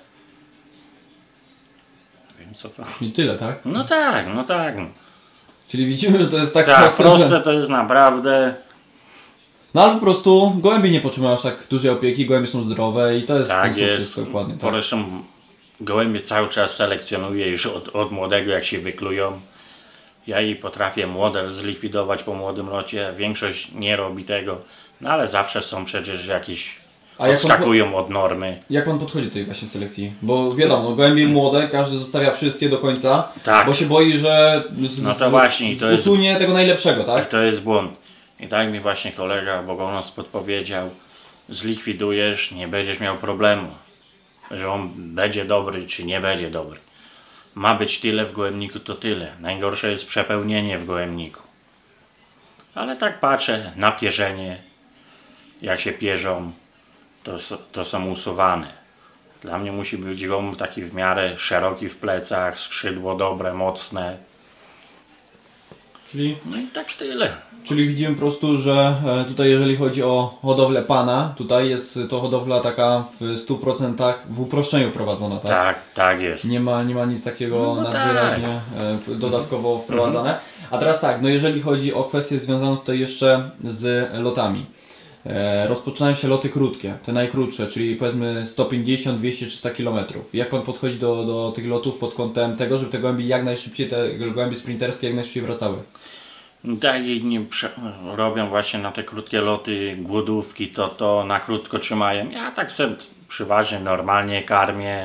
[SPEAKER 2] Wiem co to.
[SPEAKER 1] I tyle, tak?
[SPEAKER 2] No tak, no tak.
[SPEAKER 1] Czyli widzimy, że to jest tak,
[SPEAKER 2] Tak,
[SPEAKER 1] proste,
[SPEAKER 2] proste
[SPEAKER 1] że...
[SPEAKER 2] to jest naprawdę.
[SPEAKER 1] No ale po prostu gołębie nie potrzebują aż tak dużej opieki, gołębie są zdrowe i to jest
[SPEAKER 2] Tak
[SPEAKER 1] ten sukces
[SPEAKER 2] jest.
[SPEAKER 1] dokładnie. Tak.
[SPEAKER 2] Zresztą gołębie cały czas selekcjonuję już od, od młodego, jak się wyklują. Ja i potrafię młode zlikwidować po młodym locie. Większość nie robi tego, no ale zawsze są przecież jakieś,
[SPEAKER 1] A jak
[SPEAKER 2] odskakują od normy.
[SPEAKER 1] Jak pan podchodzi do tej właśnie selekcji? Bo wiadomo, no, gołębie młode, każdy zostawia wszystkie do końca,
[SPEAKER 2] Tak.
[SPEAKER 1] bo się boi, że z,
[SPEAKER 2] No to właśnie, i to jest-
[SPEAKER 1] usunie tego najlepszego,
[SPEAKER 2] I
[SPEAKER 1] tak?
[SPEAKER 2] to jest błąd. I tak mi właśnie kolega Bogonos podpowiedział, zlikwidujesz, nie będziesz miał problemu, że on będzie dobry czy nie będzie dobry. Ma być tyle w gołębniku, to tyle. Najgorsze jest przepełnienie w gołębniku. Ale tak patrzę na pierzenie, jak się pierzą, to, s- to są usuwane. Dla mnie musi być gołąb taki w miarę szeroki w plecach, skrzydło dobre, mocne.
[SPEAKER 1] Czyli,
[SPEAKER 2] No i tak tyle.
[SPEAKER 1] czyli widzimy po prostu, że e, tutaj jeżeli chodzi o hodowlę pana, tutaj jest to hodowla taka w stu procentach w uproszczeniu prowadzona, tak?
[SPEAKER 2] Tak, tak jest.
[SPEAKER 1] Nie ma, nie ma nic takiego
[SPEAKER 2] No, no
[SPEAKER 1] na
[SPEAKER 2] tak.
[SPEAKER 1] wyraźnie e, dodatkowo wprowadzane. A teraz tak, no jeżeli chodzi o kwestię związaną tutaj jeszcze z lotami. E, rozpoczynają się loty krótkie, te najkrótsze, czyli powiedzmy sto pięćdziesiąt, dwieście, trzysta kilometrów. Jak pan podchodzi do, do tych lotów pod kątem tego, żeby te gołębie jak najszybciej, te gołębie sprinterskie jak najszybciej wracały?
[SPEAKER 2] Tak, inni prze- robią właśnie na te krótkie loty głodówki, to to na krótko trzymają. Ja tak sobie przeważnie normalnie karmię.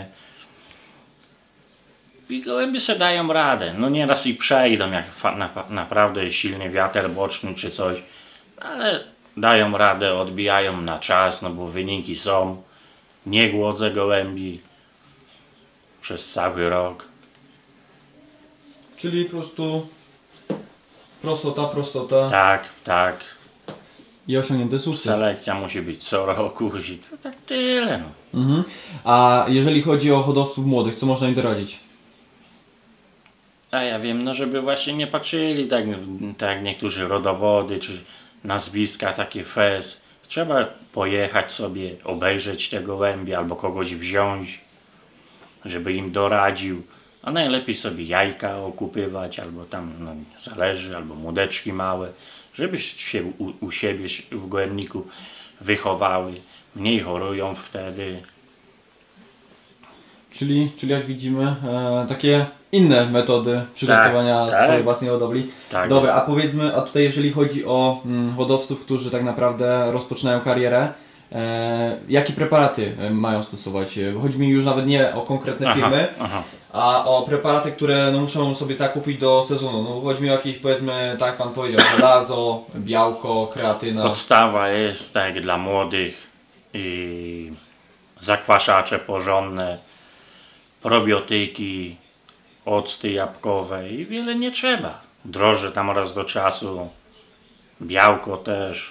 [SPEAKER 2] I gołębie sobie dają radę. No nieraz i przejdą, jak fa- na- naprawdę silny wiatr boczny czy coś. Ale dają radę, odbijają na czas, no bo wyniki są. Nie głodzę gołębi przez cały rok.
[SPEAKER 1] Czyli po prostu prostota, prostota
[SPEAKER 2] Tak, tak.
[SPEAKER 1] i osiągnięty sukces.
[SPEAKER 2] Selekcja musi być co roku i to tak tyle. No.
[SPEAKER 1] Mhm. A jeżeli chodzi o hodowców młodych, co można im doradzić?
[SPEAKER 2] A ja wiem, no żeby właśnie nie patrzyli tak, tak jak niektórzy rodowody czy nazwiska takie fez. Trzeba pojechać sobie, obejrzeć te gołębie albo kogoś wziąć, żeby im doradził. A najlepiej sobie jajka okupywać, albo tam, no, zależy, albo młodeczki małe, żeby się u, u siebie w gołębniku wychowały. Mniej chorują wtedy.
[SPEAKER 1] Czyli, czyli jak widzimy, e, takie inne metody przygotowania
[SPEAKER 2] Tak, tak.
[SPEAKER 1] swojej własnej hodowli.
[SPEAKER 2] Tak
[SPEAKER 1] Dobra,
[SPEAKER 2] jest.
[SPEAKER 1] a powiedzmy, a tutaj jeżeli chodzi o mm, hodowców, którzy tak naprawdę rozpoczynają karierę, e, jakie preparaty e, mają stosować? E, Chodzi mi już nawet nie o konkretne
[SPEAKER 2] Aha,
[SPEAKER 1] firmy,
[SPEAKER 2] aha.
[SPEAKER 1] A o preparaty, które no, muszą sobie zakupić do sezonu, no chodzi mi o jakieś, powiedzmy, tak jak pan powiedział, żelazo, białko, kreatyna.
[SPEAKER 2] Podstawa jest tak jak dla młodych i zakwaszacze porządne, probiotyki, octy jabłkowe i wiele nie trzeba. Drożdże tam raz do czasu, białko też.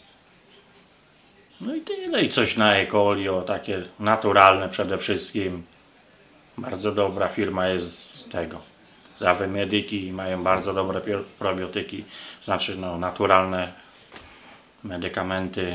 [SPEAKER 2] No i tyle. I coś na ekolio, takie naturalne przede wszystkim. Bardzo dobra firma jest z tego. Zawy Medyki mają bardzo dobre probiotyki, znaczy no naturalne medykamenty.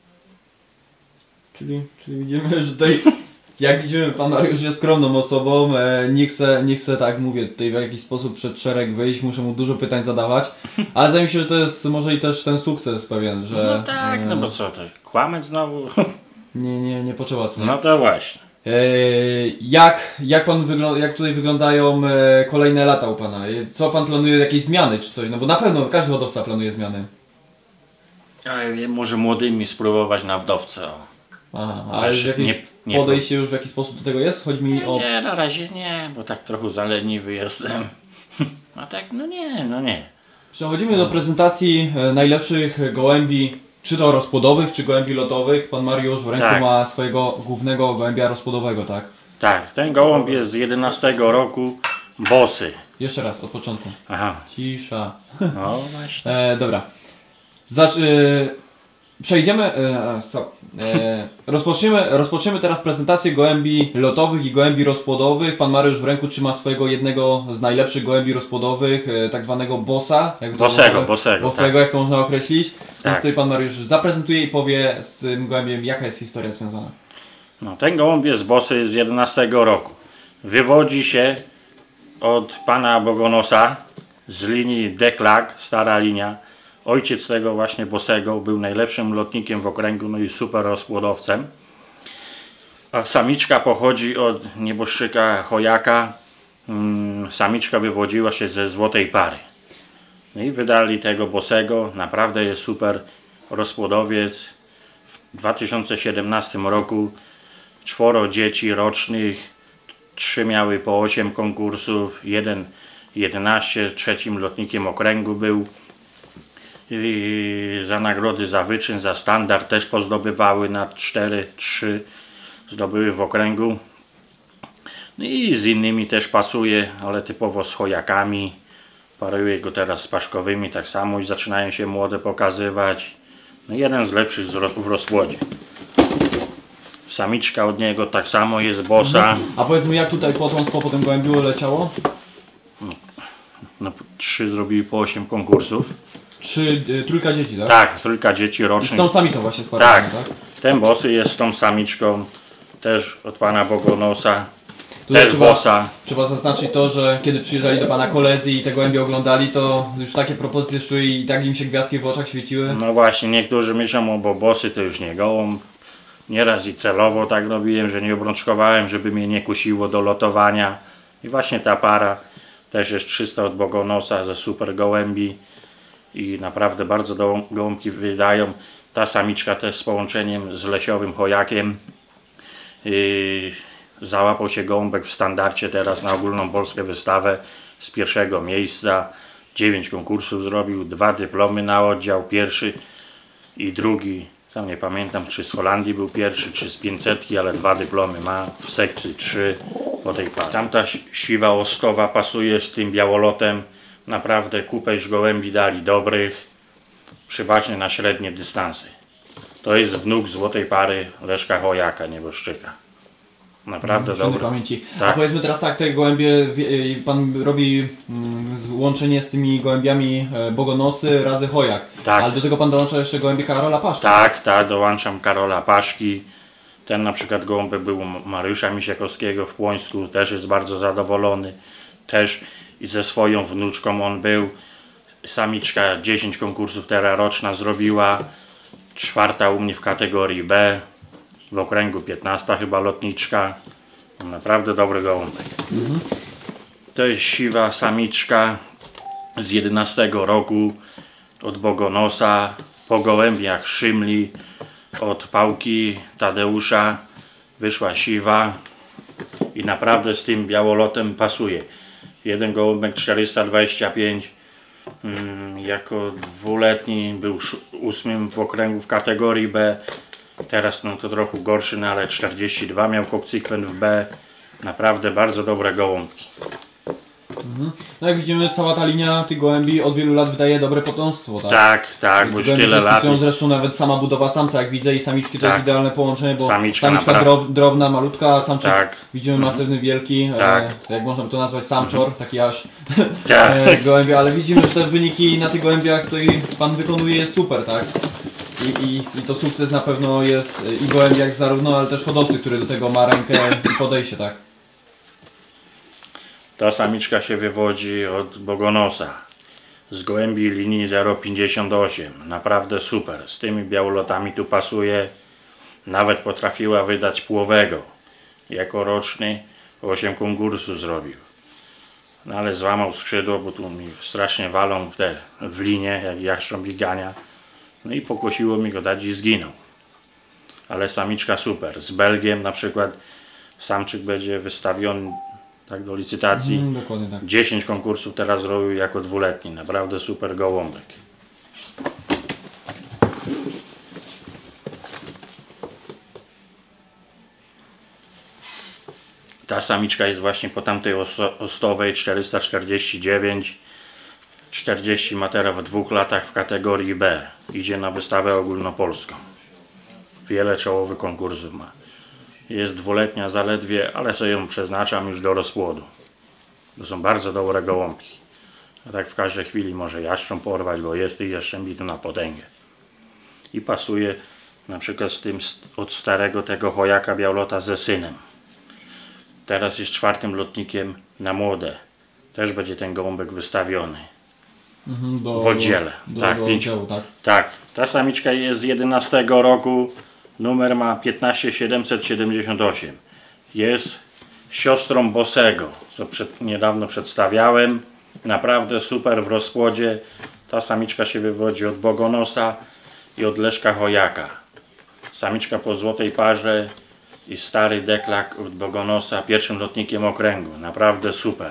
[SPEAKER 1] Czyli, czyli widzimy, że tutaj, jak widzimy, pan Mariusz jest skromną osobą, e, nie chce, nie chce, tak mówię, tutaj w jakiś sposób przed szereg wyjść, muszę mu dużo pytań zadawać, ale zdaje mi się, że to jest może i też ten sukces pewien, że...
[SPEAKER 2] No tak,
[SPEAKER 1] e,
[SPEAKER 2] no bo co to, kłamać znowu?
[SPEAKER 1] Nie, nie, nie potrzeba co.
[SPEAKER 2] No to właśnie.
[SPEAKER 1] E, jak, jak pan wygląda, jak tutaj wyglądają e, kolejne lata u pana? E, Co pan planuje, jakieś zmiany czy coś? No bo na pewno każdy hodowca planuje zmiany.
[SPEAKER 2] Ale może młodymi spróbować na wdowce. O.
[SPEAKER 1] Aha, ale
[SPEAKER 2] Wiesz,
[SPEAKER 1] jakieś
[SPEAKER 2] nie- nie
[SPEAKER 1] podejście już w jakiś sposób do tego jest? Chodzi mi o...
[SPEAKER 2] Nie, na razie nie, bo tak trochę zaleniwy jestem. A tak, no nie, no nie.
[SPEAKER 1] Przechodzimy do prezentacji e, najlepszych gołębi, czy to rozpłodowych, czy gołębi lotowych. Pan Mariusz w ręku
[SPEAKER 2] Tak.
[SPEAKER 1] ma swojego głównego gołębia rozpłodowego, tak?
[SPEAKER 2] Tak, ten gołąb jest z jedenastego roku, bosy.
[SPEAKER 1] Jeszcze raz, od początku.
[SPEAKER 2] Aha,
[SPEAKER 1] Cisza.
[SPEAKER 2] no właśnie.
[SPEAKER 1] E, dobra. Zacz, e, przejdziemy, e, stop. E, rozpoczniemy, rozpoczniemy teraz prezentację gołębi lotowych i gołębi rozpłodowych. Pan Mariusz w ręku trzyma swojego jednego z najlepszych gołębi rozpłodowych, e, tak zwanego bossa. Jak to
[SPEAKER 2] Bosego,
[SPEAKER 1] można-
[SPEAKER 2] bosego,
[SPEAKER 1] Bosego, jak to można określić. Więc
[SPEAKER 2] Tak.
[SPEAKER 1] tutaj pan Mariusz zaprezentuje i powie z tym gołębiem, jaka jest historia związana.
[SPEAKER 2] No, ten gołąb jest bosy z jedenastego roku. Wywodzi się od pana Bogonosa z linii Deklag, stara linia. Ojciec tego właśnie bosego był najlepszym lotnikiem w okręgu, no i super rozpłodowcem. A samiczka pochodzi od nieboszczyka Chojaka. Mm, Samiczka wywodziła się ze złotej pary. No i wydali tego bosego. Naprawdę jest super rozpłodowiec. W dwa tysiące siedemnastym roku czworo dzieci rocznych, trzy miały po osiem konkursów, jeden jedenaście, trzecim lotnikiem okręgu był. I za nagrody za wyczyn, za standard też pozdobywały na cztery, trzy zdobyły w okręgu. No i z innymi też pasuje, ale typowo z chojakami. Paruję go teraz z paszkowymi tak samo i zaczynają się młode pokazywać. No jeden z lepszych w rozpłodzie. Samiczka od niego tak samo jest bosa.
[SPEAKER 1] A powiedzmy, jak tutaj potomstwo po tym gołębiu leciało?
[SPEAKER 2] No, trzy zrobiły po osiem konkursów.
[SPEAKER 1] Trzy, y, trójka dzieci, tak?
[SPEAKER 2] Tak, trójka dzieci
[SPEAKER 1] I z
[SPEAKER 2] rocznych.
[SPEAKER 1] tą samicą właśnie sparowano,
[SPEAKER 2] Tak,
[SPEAKER 1] tak?
[SPEAKER 2] ten bosy jest z tą samiczką. Też od pana Bogonosa.
[SPEAKER 1] Tutaj
[SPEAKER 2] Też
[SPEAKER 1] trzeba,
[SPEAKER 2] bosa.
[SPEAKER 1] trzeba zaznaczyć to, że kiedy przyjeżdżali do pana koledzy i te gołębie oglądali, to już takie propozycje szły i tak im się gwiazdki w oczach świeciły.
[SPEAKER 2] No właśnie, niektórzy myślą, o, bo bosy to już nie gołąb. Nieraz i celowo tak robiłem, że nie obrączkowałem, żeby mnie nie kusiło do lotowania. I właśnie ta para też jest trzysta od Bogonosa ze super gołębi. I naprawdę bardzo do gołąbki wydają. Ta samiczka też z połączeniem z lesiowym chojakiem. Yy, załapał się gołąbek w standardzie teraz na ogólną polską wystawę z pierwszego miejsca. dziewięć konkursów zrobił, dwa dyplomy na oddział, pierwszy i drugi. Sam nie pamiętam, czy z Holandii był pierwszy, czy z pięćsetki, ale dwa dyplomy ma, w sekcji trzy po tej parze. Tamta siwa ostowa pasuje z tym białolotem. Naprawdę kupę już gołębi dali dobrych, przeważnie na średnie dystanse. To jest wnuk złotej pary Leszka Chojaka, nieboszczyka. Naprawdę
[SPEAKER 1] Świętej
[SPEAKER 2] dobry.
[SPEAKER 1] pamięci.
[SPEAKER 2] Tak.
[SPEAKER 1] A powiedzmy teraz tak, te gołębie, wie- y, pan robi mm, łączenie z tymi gołębiami e, Bogonosy razy Chojak.
[SPEAKER 2] Tak.
[SPEAKER 1] Ale do tego pan dołącza jeszcze gołębie Karola Paszka.
[SPEAKER 2] Tak, tak, dołączam Karola Paszki. Ten na przykład gołąbek był u Mariusza Misiakowskiego w Płońsku, też jest bardzo zadowolony. Też i ze swoją wnuczką on był. Samiczka dziesięć konkursów teraz roczna zrobiła. Czwarta u mnie w kategorii B. W okręgu piętnasta chyba lotniczka. Naprawdę dobry gołąbek.
[SPEAKER 1] Mhm.
[SPEAKER 2] To jest siwa samiczka z jedenastego roku od Bogonosa. Po gołębiach Szymli od Pałki Tadeusza wyszła siwa i naprawdę z tym białolotem pasuje. Jeden gołąbek czterysta dwadzieścia pięć, mm, jako dwuletni był ósmym w okręgu w kategorii B. Teraz no to trochę gorszy, no ale czterdzieści dwa miał kokcykwent w B. Naprawdę bardzo dobre gołąbki.
[SPEAKER 1] Mhm. No jak widzimy, cała ta linia tych gołębi od wielu lat wydaje dobre potomstwo, tak?
[SPEAKER 2] Tak, tak, bo już tyle lat.
[SPEAKER 1] Zresztą nawet sama budowa samca, jak widzę, i samiczki to
[SPEAKER 2] tak.
[SPEAKER 1] jest idealne połączenie, bo
[SPEAKER 2] samiczka,
[SPEAKER 1] samiczka drob, drobna, malutka, a samczyk
[SPEAKER 2] tak.
[SPEAKER 1] widzimy
[SPEAKER 2] mhm.
[SPEAKER 1] masywny, wielki,
[SPEAKER 2] tak.
[SPEAKER 1] e, jak można by to nazwać, samczor, mhm. taki aż
[SPEAKER 2] tak.
[SPEAKER 1] e, gołębie, ale widzimy, że te wyniki na tych gołębiach, które pan wykonuje, jest super, tak? I, i, I to sukces na pewno jest i gołębiach zarówno, ale też hodowcy, który do tego ma rękę i podejście, tak?
[SPEAKER 2] Ta samiczka się wywodzi od Bogonosa z gołębi linii zero pięćdziesiąt osiem. Naprawdę super. Z tymi białolotami tu pasuje. Nawet potrafiła wydać płowego. Jako roczny osiem konkursów zrobił. No ale złamał skrzydło, bo tu mi strasznie walą w, te, w linię, jak jaszcząb biegania. No i pokosiło mi go dać i zginął. Ale samiczka super. Z Belgiem na przykład samczyk będzie wystawiony tak do licytacji.
[SPEAKER 1] Mm, dokładnie tak.
[SPEAKER 2] dziesięć konkursów teraz robił jako dwuletni. Naprawdę super gołąbek. Ta samiczka jest właśnie po tamtej ostowej czterysta czterdzieści dziewięć. czterdzieści matera w dwóch latach w kategorii B. Idzie na wystawę ogólnopolską. Wiele czołowych konkursów ma. Jest dwuletnia zaledwie, ale sobie ją przeznaczam już do rozpłodu. To są bardzo dobre gołąbki. A tak w każdej chwili może jaszczą porwać, bo jest i jaszczębi tu na potęgę. I pasuje na przykład z tym od starego tego chojaka białolota ze synem. Teraz jest czwartym lotnikiem na młode. Też będzie ten gołąbek wystawiony.
[SPEAKER 1] Mhm, do,
[SPEAKER 2] w oddziele.
[SPEAKER 1] Do,
[SPEAKER 2] tak,
[SPEAKER 1] do
[SPEAKER 2] pięć,
[SPEAKER 1] oddziału, tak.
[SPEAKER 2] tak. Ta samiczka jest z jedenastego roku. Numer ma piętnaście siedemset siedemdziesiąt osiem. Jest siostrą Bosego, co przed, niedawno przedstawiałem. Naprawdę super w rozpłodzie. Ta samiczka się wywodzi od Bogonosa i od Leszka Chojaka. Samiczka po złotej parze i stary deklak od Bogonosa, pierwszym lotnikiem okręgu. Naprawdę super.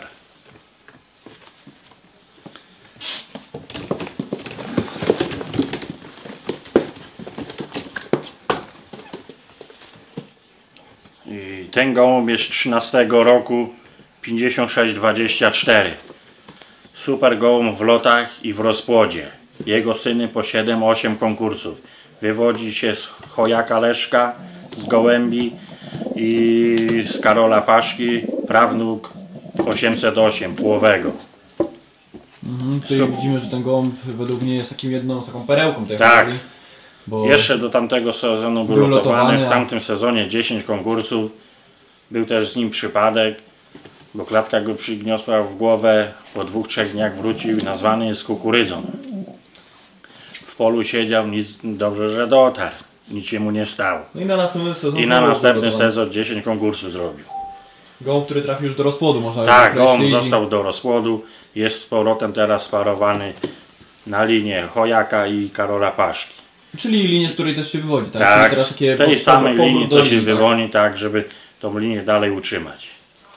[SPEAKER 2] I ten gołąb jest trzynastego roku, pięćdziesiąt sześć dwadzieścia cztery. Super gołąb w lotach i w rozpłodzie. Jego syny po siedem osiem konkursów. Wywodzi się z chojaka Leszka, z gołębi i z Karola Paszki, prawnuk osiemset osiem, płowego.
[SPEAKER 1] Mhm, tutaj Sup. widzimy, że ten gołąb według mnie jest takim jedną taką perełką tej
[SPEAKER 2] tak.
[SPEAKER 1] chwili, bo
[SPEAKER 2] jeszcze do tamtego sezonu był, był lotowany. lotowany w tamtym sezonie dziesięć konkursów. Był też z nim przypadek, bo klatka go przygniosła w głowę. Po dwóch, trzech dniach wrócił i nazwany jest kukurydzą. W polu siedział, nic, dobrze, że dotarł. Nic się mu nie stało.
[SPEAKER 1] No i na następny sezon,
[SPEAKER 2] I na następny sezon dziesięć konkursów zrobił.
[SPEAKER 1] Gołąb, który trafił już do rozpłodu, można
[SPEAKER 2] tak, gołąb został do rozpłodu. Jest z powrotem teraz sparowany na linię Chojaka i Karola Paszki.
[SPEAKER 1] Czyli linię, z której też się wywodzi, tak?
[SPEAKER 2] Tak,
[SPEAKER 1] teraz takie
[SPEAKER 2] tej samej linii, co się
[SPEAKER 1] linii,
[SPEAKER 2] wywodzi, tak? tak, żeby tą linię dalej utrzymać.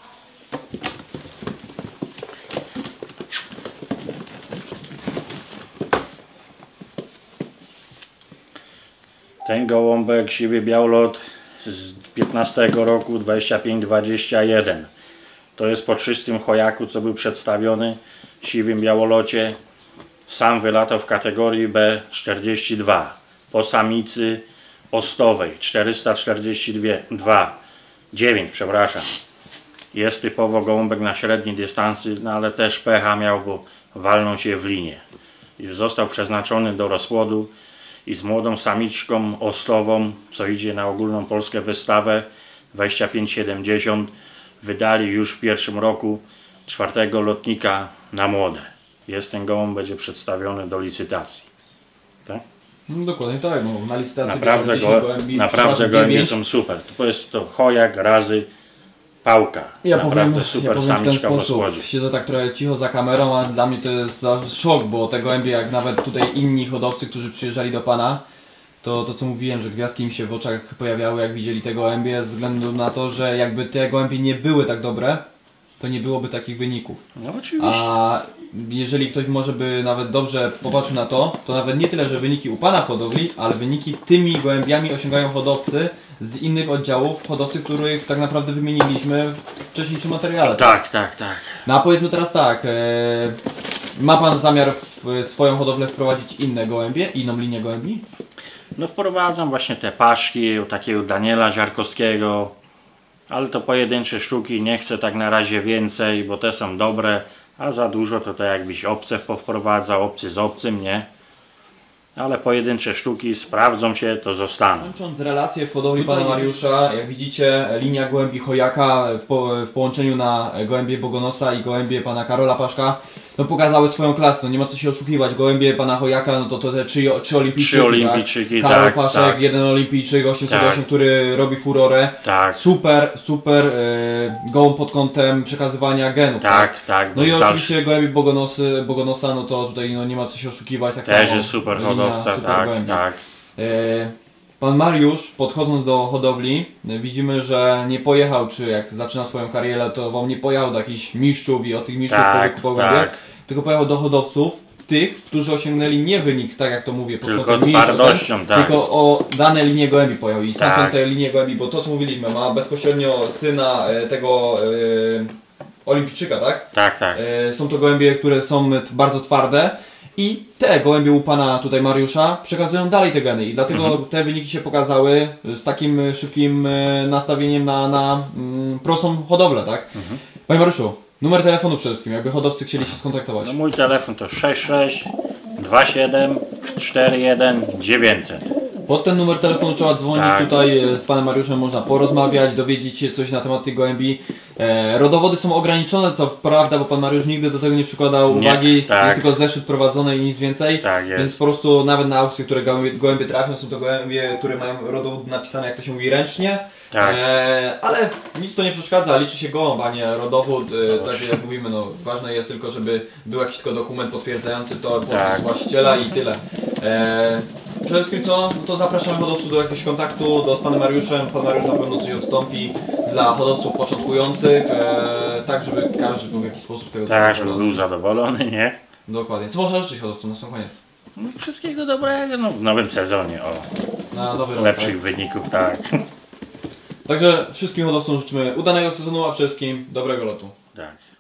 [SPEAKER 2] Ten gołąbek, siwy białolot z piętnastego roku, dwadzieścia pięć dwadzieścia jeden. To jest po czystym chojaku, co był przedstawiony, siwym białolocie. Sam wylatał w kategorii B czterdzieści dwa. Po samicy ostowej czterysta czterdzieści dwa. dziewięć, przepraszam. Jest typowo gołąbek na średniej dystansy, no ale też pecha miał, bo walnął się w linię. Już został przeznaczony do rozpłodu i z młodą samiczką ostową, co idzie na ogólną polską wystawę dwadzieścia pięć siedemdziesiąt, wydali już w pierwszym roku czwartego lotnika na młode. Jest ten gołąb, będzie przedstawiony do licytacji. Tak?
[SPEAKER 1] No, dokładnie tak, no, na licytacji
[SPEAKER 2] naprawdę go, gołębi, naprawdę gołębie są super. To jest to chojak razy pałka.
[SPEAKER 1] Ja
[SPEAKER 2] naprawdę
[SPEAKER 1] powiem,
[SPEAKER 2] super
[SPEAKER 1] ja powiem
[SPEAKER 2] samiczka
[SPEAKER 1] w ten
[SPEAKER 2] w rozpłodzie.
[SPEAKER 1] Siedzę tak trochę cicho za kamerą, a dla mnie to jest za szok, bo te gołębie, jak nawet tutaj inni hodowcy, którzy przyjeżdżali do pana, to to co mówiłem, że gwiazdki im się w oczach pojawiały jak widzieli te gołębie, ze względu na to, że jakby te gołębie nie były tak dobre, to nie byłoby takich wyników.
[SPEAKER 2] No oczywiście.
[SPEAKER 1] A jeżeli ktoś może by nawet dobrze popatrzył na to, to nawet nie tyle, że wyniki u pana w hodowli, ale wyniki tymi gołębiami osiągają hodowcy z innych oddziałów, hodowcy, których tak naprawdę wymieniliśmy w wcześniejszym materiale.
[SPEAKER 2] Tak, tak, tak.
[SPEAKER 1] No a powiedzmy teraz tak, e, ma pan zamiar w swoją hodowlę wprowadzić inne gołębie, inną linię gołębi?
[SPEAKER 2] No wprowadzam właśnie te paszki u takiego Daniela Ziarkowskiego, ale to pojedyncze sztuki, nie chcę tak na razie więcej, bo te są dobre, a za dużo to tak jakbyś obce powprowadzał, obcy z obcym, nie? Ale pojedyncze sztuki sprawdzą się, to zostaną.
[SPEAKER 1] Kończąc relację w hodowli pana Mariusza, jak widzicie linia gołębi Chojaka w, po, w połączeniu na gołębie Bogonosa i gołębie pana Karola Paszka no pokazały swoją klasę, no nie ma co się oszukiwać, gołębie pana Chojaka no to, to te trzy, trzy olimpijczyki,
[SPEAKER 2] Trzy olimpijczyki,
[SPEAKER 1] tak? Karol
[SPEAKER 2] tak,
[SPEAKER 1] Paszek,
[SPEAKER 2] tak.
[SPEAKER 1] jeden olimpijczyk, osiemset osiem,
[SPEAKER 2] Tak.
[SPEAKER 1] który robi furorę.
[SPEAKER 2] Tak,
[SPEAKER 1] Super, super e, gołąb pod kątem przekazywania genów.
[SPEAKER 2] tak, tak.
[SPEAKER 1] No i
[SPEAKER 2] dalszy-
[SPEAKER 1] oczywiście gołębie Bogonosy, Bogonosa, no to tutaj no nie ma co się oszukiwać. Tak
[SPEAKER 2] Też
[SPEAKER 1] samo
[SPEAKER 2] jest super
[SPEAKER 1] linia
[SPEAKER 2] hodowca,
[SPEAKER 1] super
[SPEAKER 2] tak,
[SPEAKER 1] gołębi.
[SPEAKER 2] tak.
[SPEAKER 1] E, Pan Mariusz, podchodząc do hodowli, e, widzimy, że nie pojechał, czy jak zaczynał swoją karierę, to wam nie pojechał do jakichś mistrzów i od tych mistrzów
[SPEAKER 2] Tak,
[SPEAKER 1] powykupował gołębie,
[SPEAKER 2] tak.
[SPEAKER 1] tylko pojechał do hodowców, tych, którzy osiągnęli nie wynik, tak jak to mówię, pod
[SPEAKER 2] Tylko
[SPEAKER 1] kątem mistrzów,
[SPEAKER 2] twardością,
[SPEAKER 1] ten,
[SPEAKER 2] tak.
[SPEAKER 1] tylko o dane linie gołębi pojechał i stamtąd
[SPEAKER 2] Tak.
[SPEAKER 1] te linie gołębi, bo to co mówiliśmy, ma bezpośrednio syna e, tego e, olimpijczyka, tak?
[SPEAKER 2] Tak, tak.
[SPEAKER 1] E, Są to gołębie, które są t- bardzo twarde i te gołębie u pana tutaj Mariusza przekazują dalej te geny i dlatego
[SPEAKER 2] Mhm.
[SPEAKER 1] te wyniki się pokazały z takim e, szybkim e, nastawieniem na, na mm, prostą hodowlę, tak?
[SPEAKER 2] Mhm.
[SPEAKER 1] Panie Mariuszu, numer telefonu przede wszystkim, jakby hodowcy chcieli się skontaktować.
[SPEAKER 2] No mój telefon to sześć sześć dwa siedem cztery jeden dziewięćset.
[SPEAKER 1] Pod ten numer telefonu trzeba dzwonić,
[SPEAKER 2] Tak.
[SPEAKER 1] tutaj e, z panem Mariuszem można porozmawiać, dowiedzieć się coś na temat tych gołębi. E, rodowody są ograniczone, co prawda, bo pan Mariusz nigdy do tego nie przykładał
[SPEAKER 2] Nie,
[SPEAKER 1] uwagi,
[SPEAKER 2] tak.
[SPEAKER 1] jest tylko zeszyt prowadzony i nic więcej.
[SPEAKER 2] Tak
[SPEAKER 1] Więc
[SPEAKER 2] jest.
[SPEAKER 1] po prostu nawet na aukcje, które gołębie, gołębie trafią, są to gołębie, które mają rodowód napisany, jak to się mówi, ręcznie.
[SPEAKER 2] Tak.
[SPEAKER 1] E, ale nic to nie przeszkadza, liczy się gołąb, a nie rodowód. E, tak jak mówimy, no, ważne jest tylko, żeby był jakiś tylko dokument potwierdzający to podpis
[SPEAKER 2] Tak.
[SPEAKER 1] właściciela i tyle. E, Przede wszystkim co? No to zapraszamy hodowców do jakiegoś kontaktu, do z panem Mariuszem. Pan Mariusz na pewno coś odstąpi dla hodowców początkujących, e, tak żeby każdy był w jakiś sposób z tego
[SPEAKER 2] Tak, żeby
[SPEAKER 1] zadowolony.
[SPEAKER 2] był zadowolony, nie?
[SPEAKER 1] Dokładnie. Co można życzyć hodowcom na sam koniec?
[SPEAKER 2] No, wszystkiego dobrego no, w nowym sezonie, o.
[SPEAKER 1] Na nowy rok.
[SPEAKER 2] Lepszych
[SPEAKER 1] Tak?
[SPEAKER 2] wyników, tak.
[SPEAKER 1] Także wszystkim hodowcom życzymy udanego sezonu, a przede wszystkim dobrego lotu.
[SPEAKER 2] Tak.